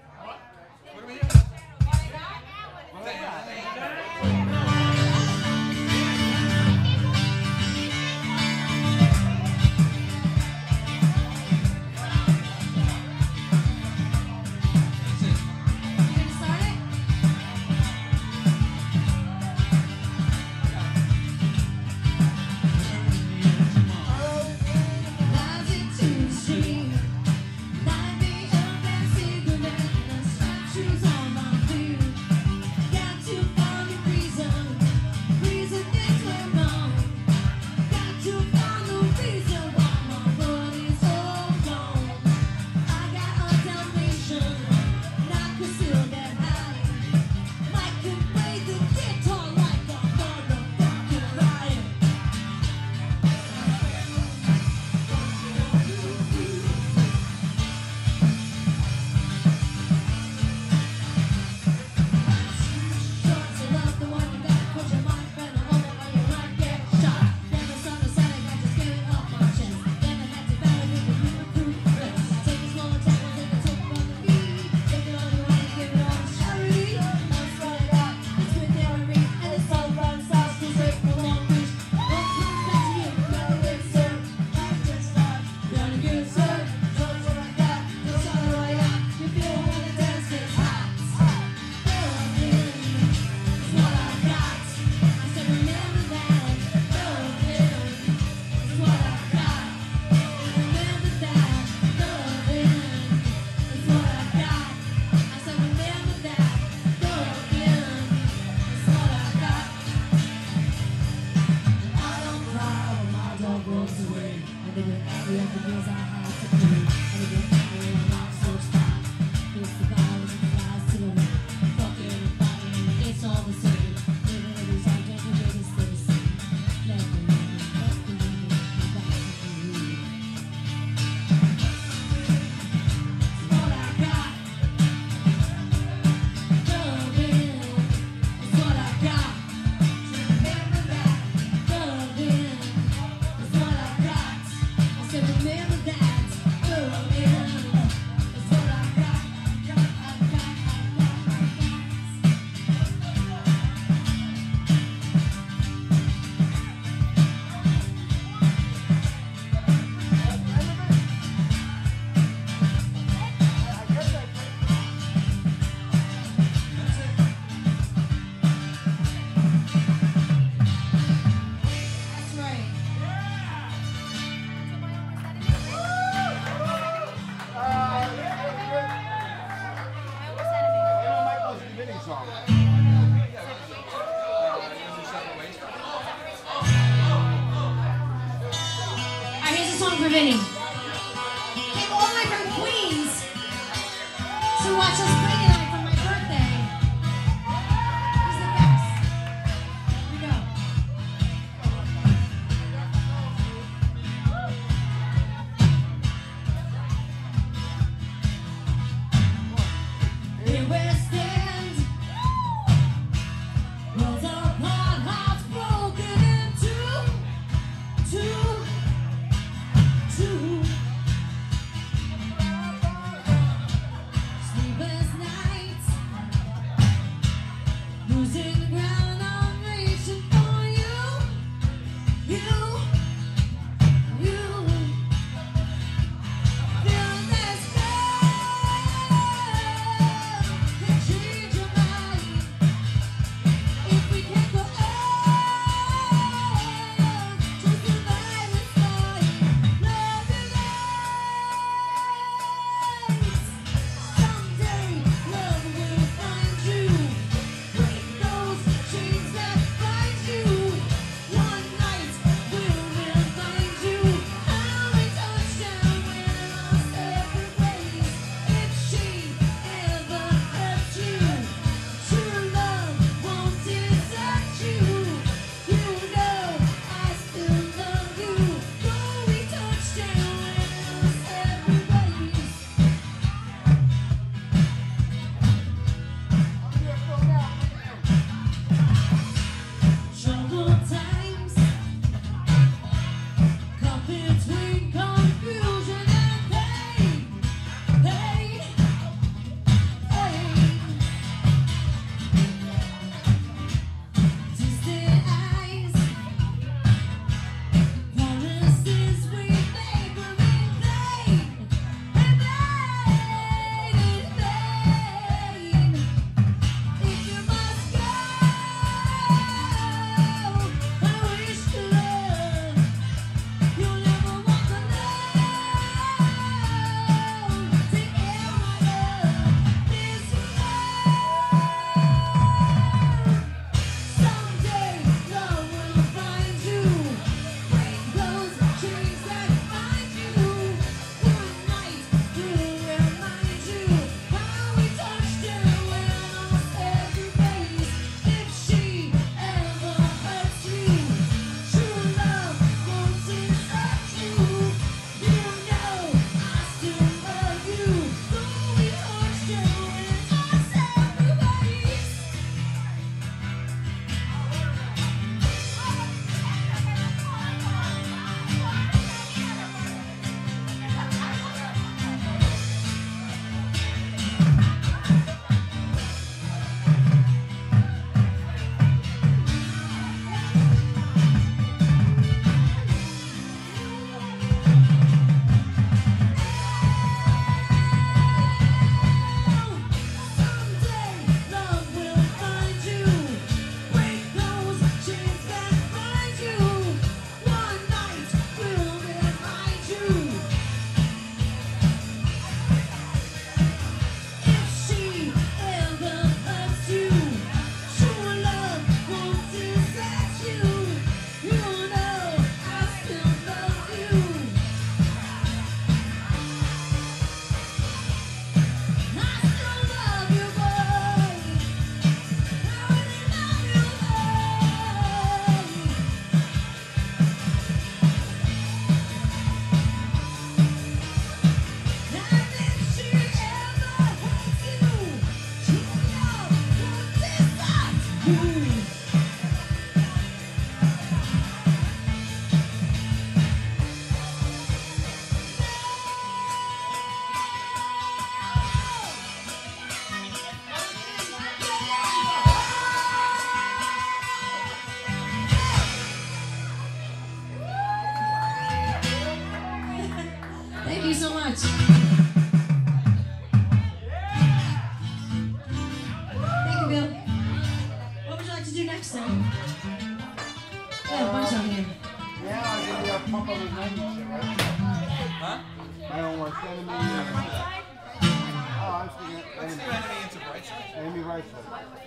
sir. We got a bunch on here. Yeah, I did that pump up his name and shit, right? Huh? My own worst enemy. Yeah, Oh, I was thinking let's do enemy. enemy into bright side. Enemy right side.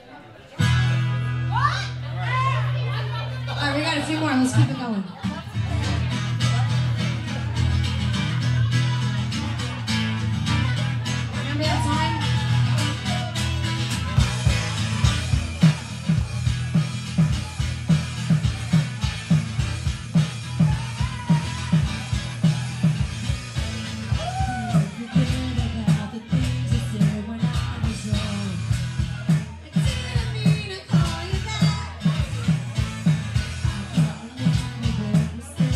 Alright, we got a few more. Let's keep it going. Remember that time? Forget about the things you said when I was young. I didn't mean to call you back. I thought I never would.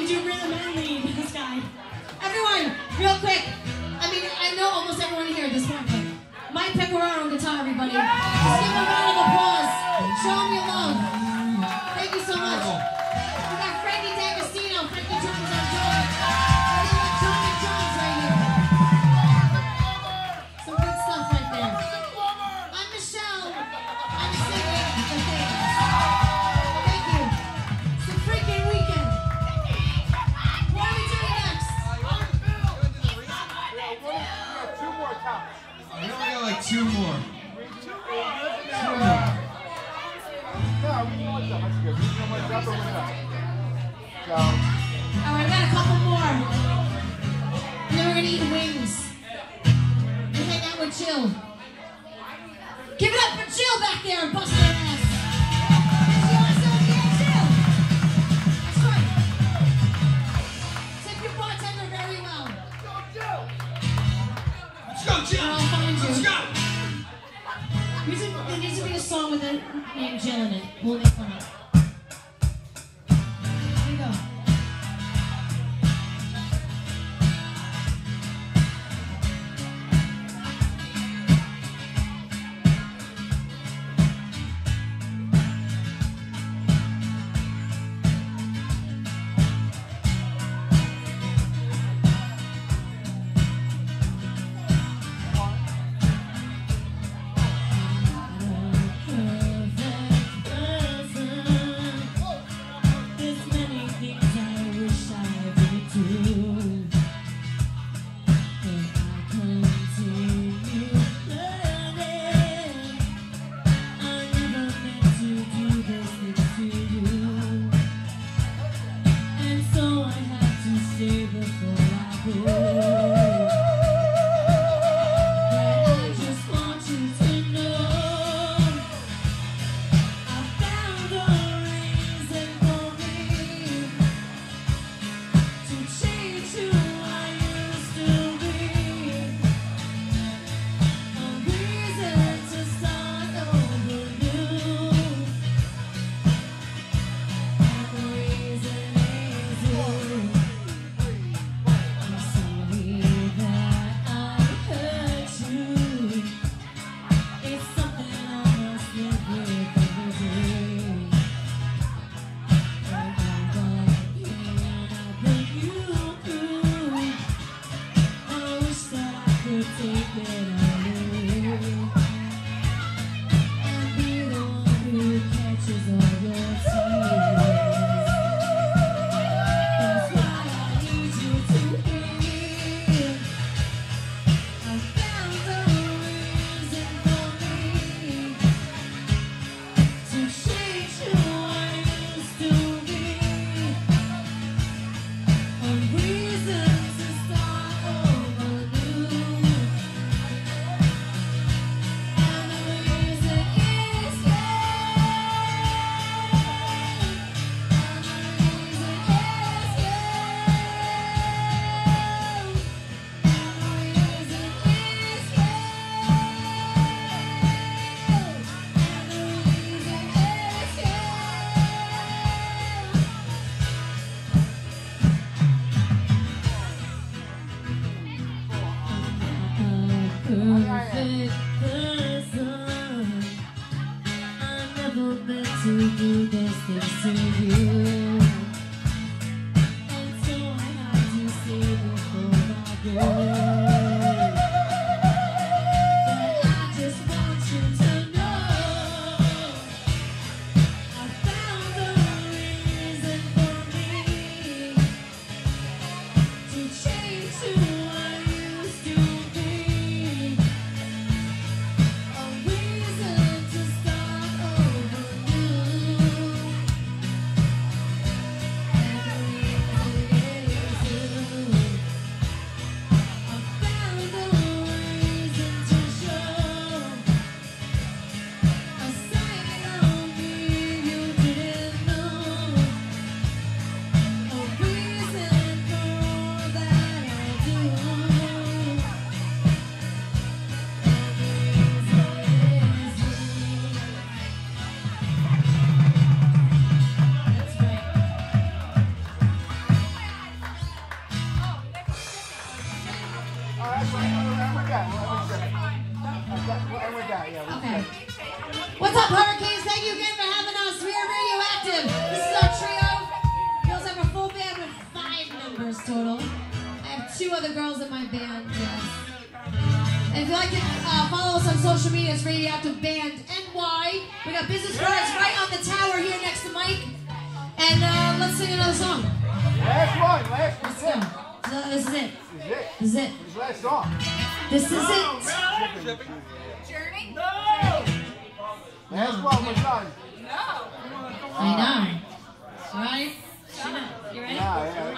we do rhythm and lead. This guy. Everyone, real quick. I mean, I know almost everyone here at this point, but Mike Pecoraro on guitar, everybody. Just give him a round of applause. Show him your love. Thank you so much. We got Frankie D'Agostino, Frankie drums on drums. And electronic drums right here. Some good stuff right there. I'm Michelle. I'm singing the things. Thank you. It's a freaking weekend. What are we doing next? Two more tops. We only got like two more. Two more. No, we can watch that. That's good. We can watch that, but we're not. So, All right, we got a couple more. And then we're gonna eat wings. We hang out with Jill. Give it up for Jill back there and bust their ass. Jill, I said, yeah, Jill. That's right. Tip your bartender very well. Let's go, Jill. I'll find you. Let's go. There needs to- there needs to be a song with the name Jill in it. We'll make one up. Here we go. Perfect person. I never meant to do those things to you. And so I had to say before I go. But I just want you to know I found a reason for me to change who I used to be. members total. I have two other girls in my band, yes. And if you'd like to uh, follow us on social media, it's Radioactive Band N Y. We got business cards right on the tower here next to Mike. And uh, let's sing another song. Last one, last one. Let's go. So this is it. This is it. This is it. This is last song. This is it. Journey? Last one, we're done. No. I know. Right? You ready? Yeah, yeah,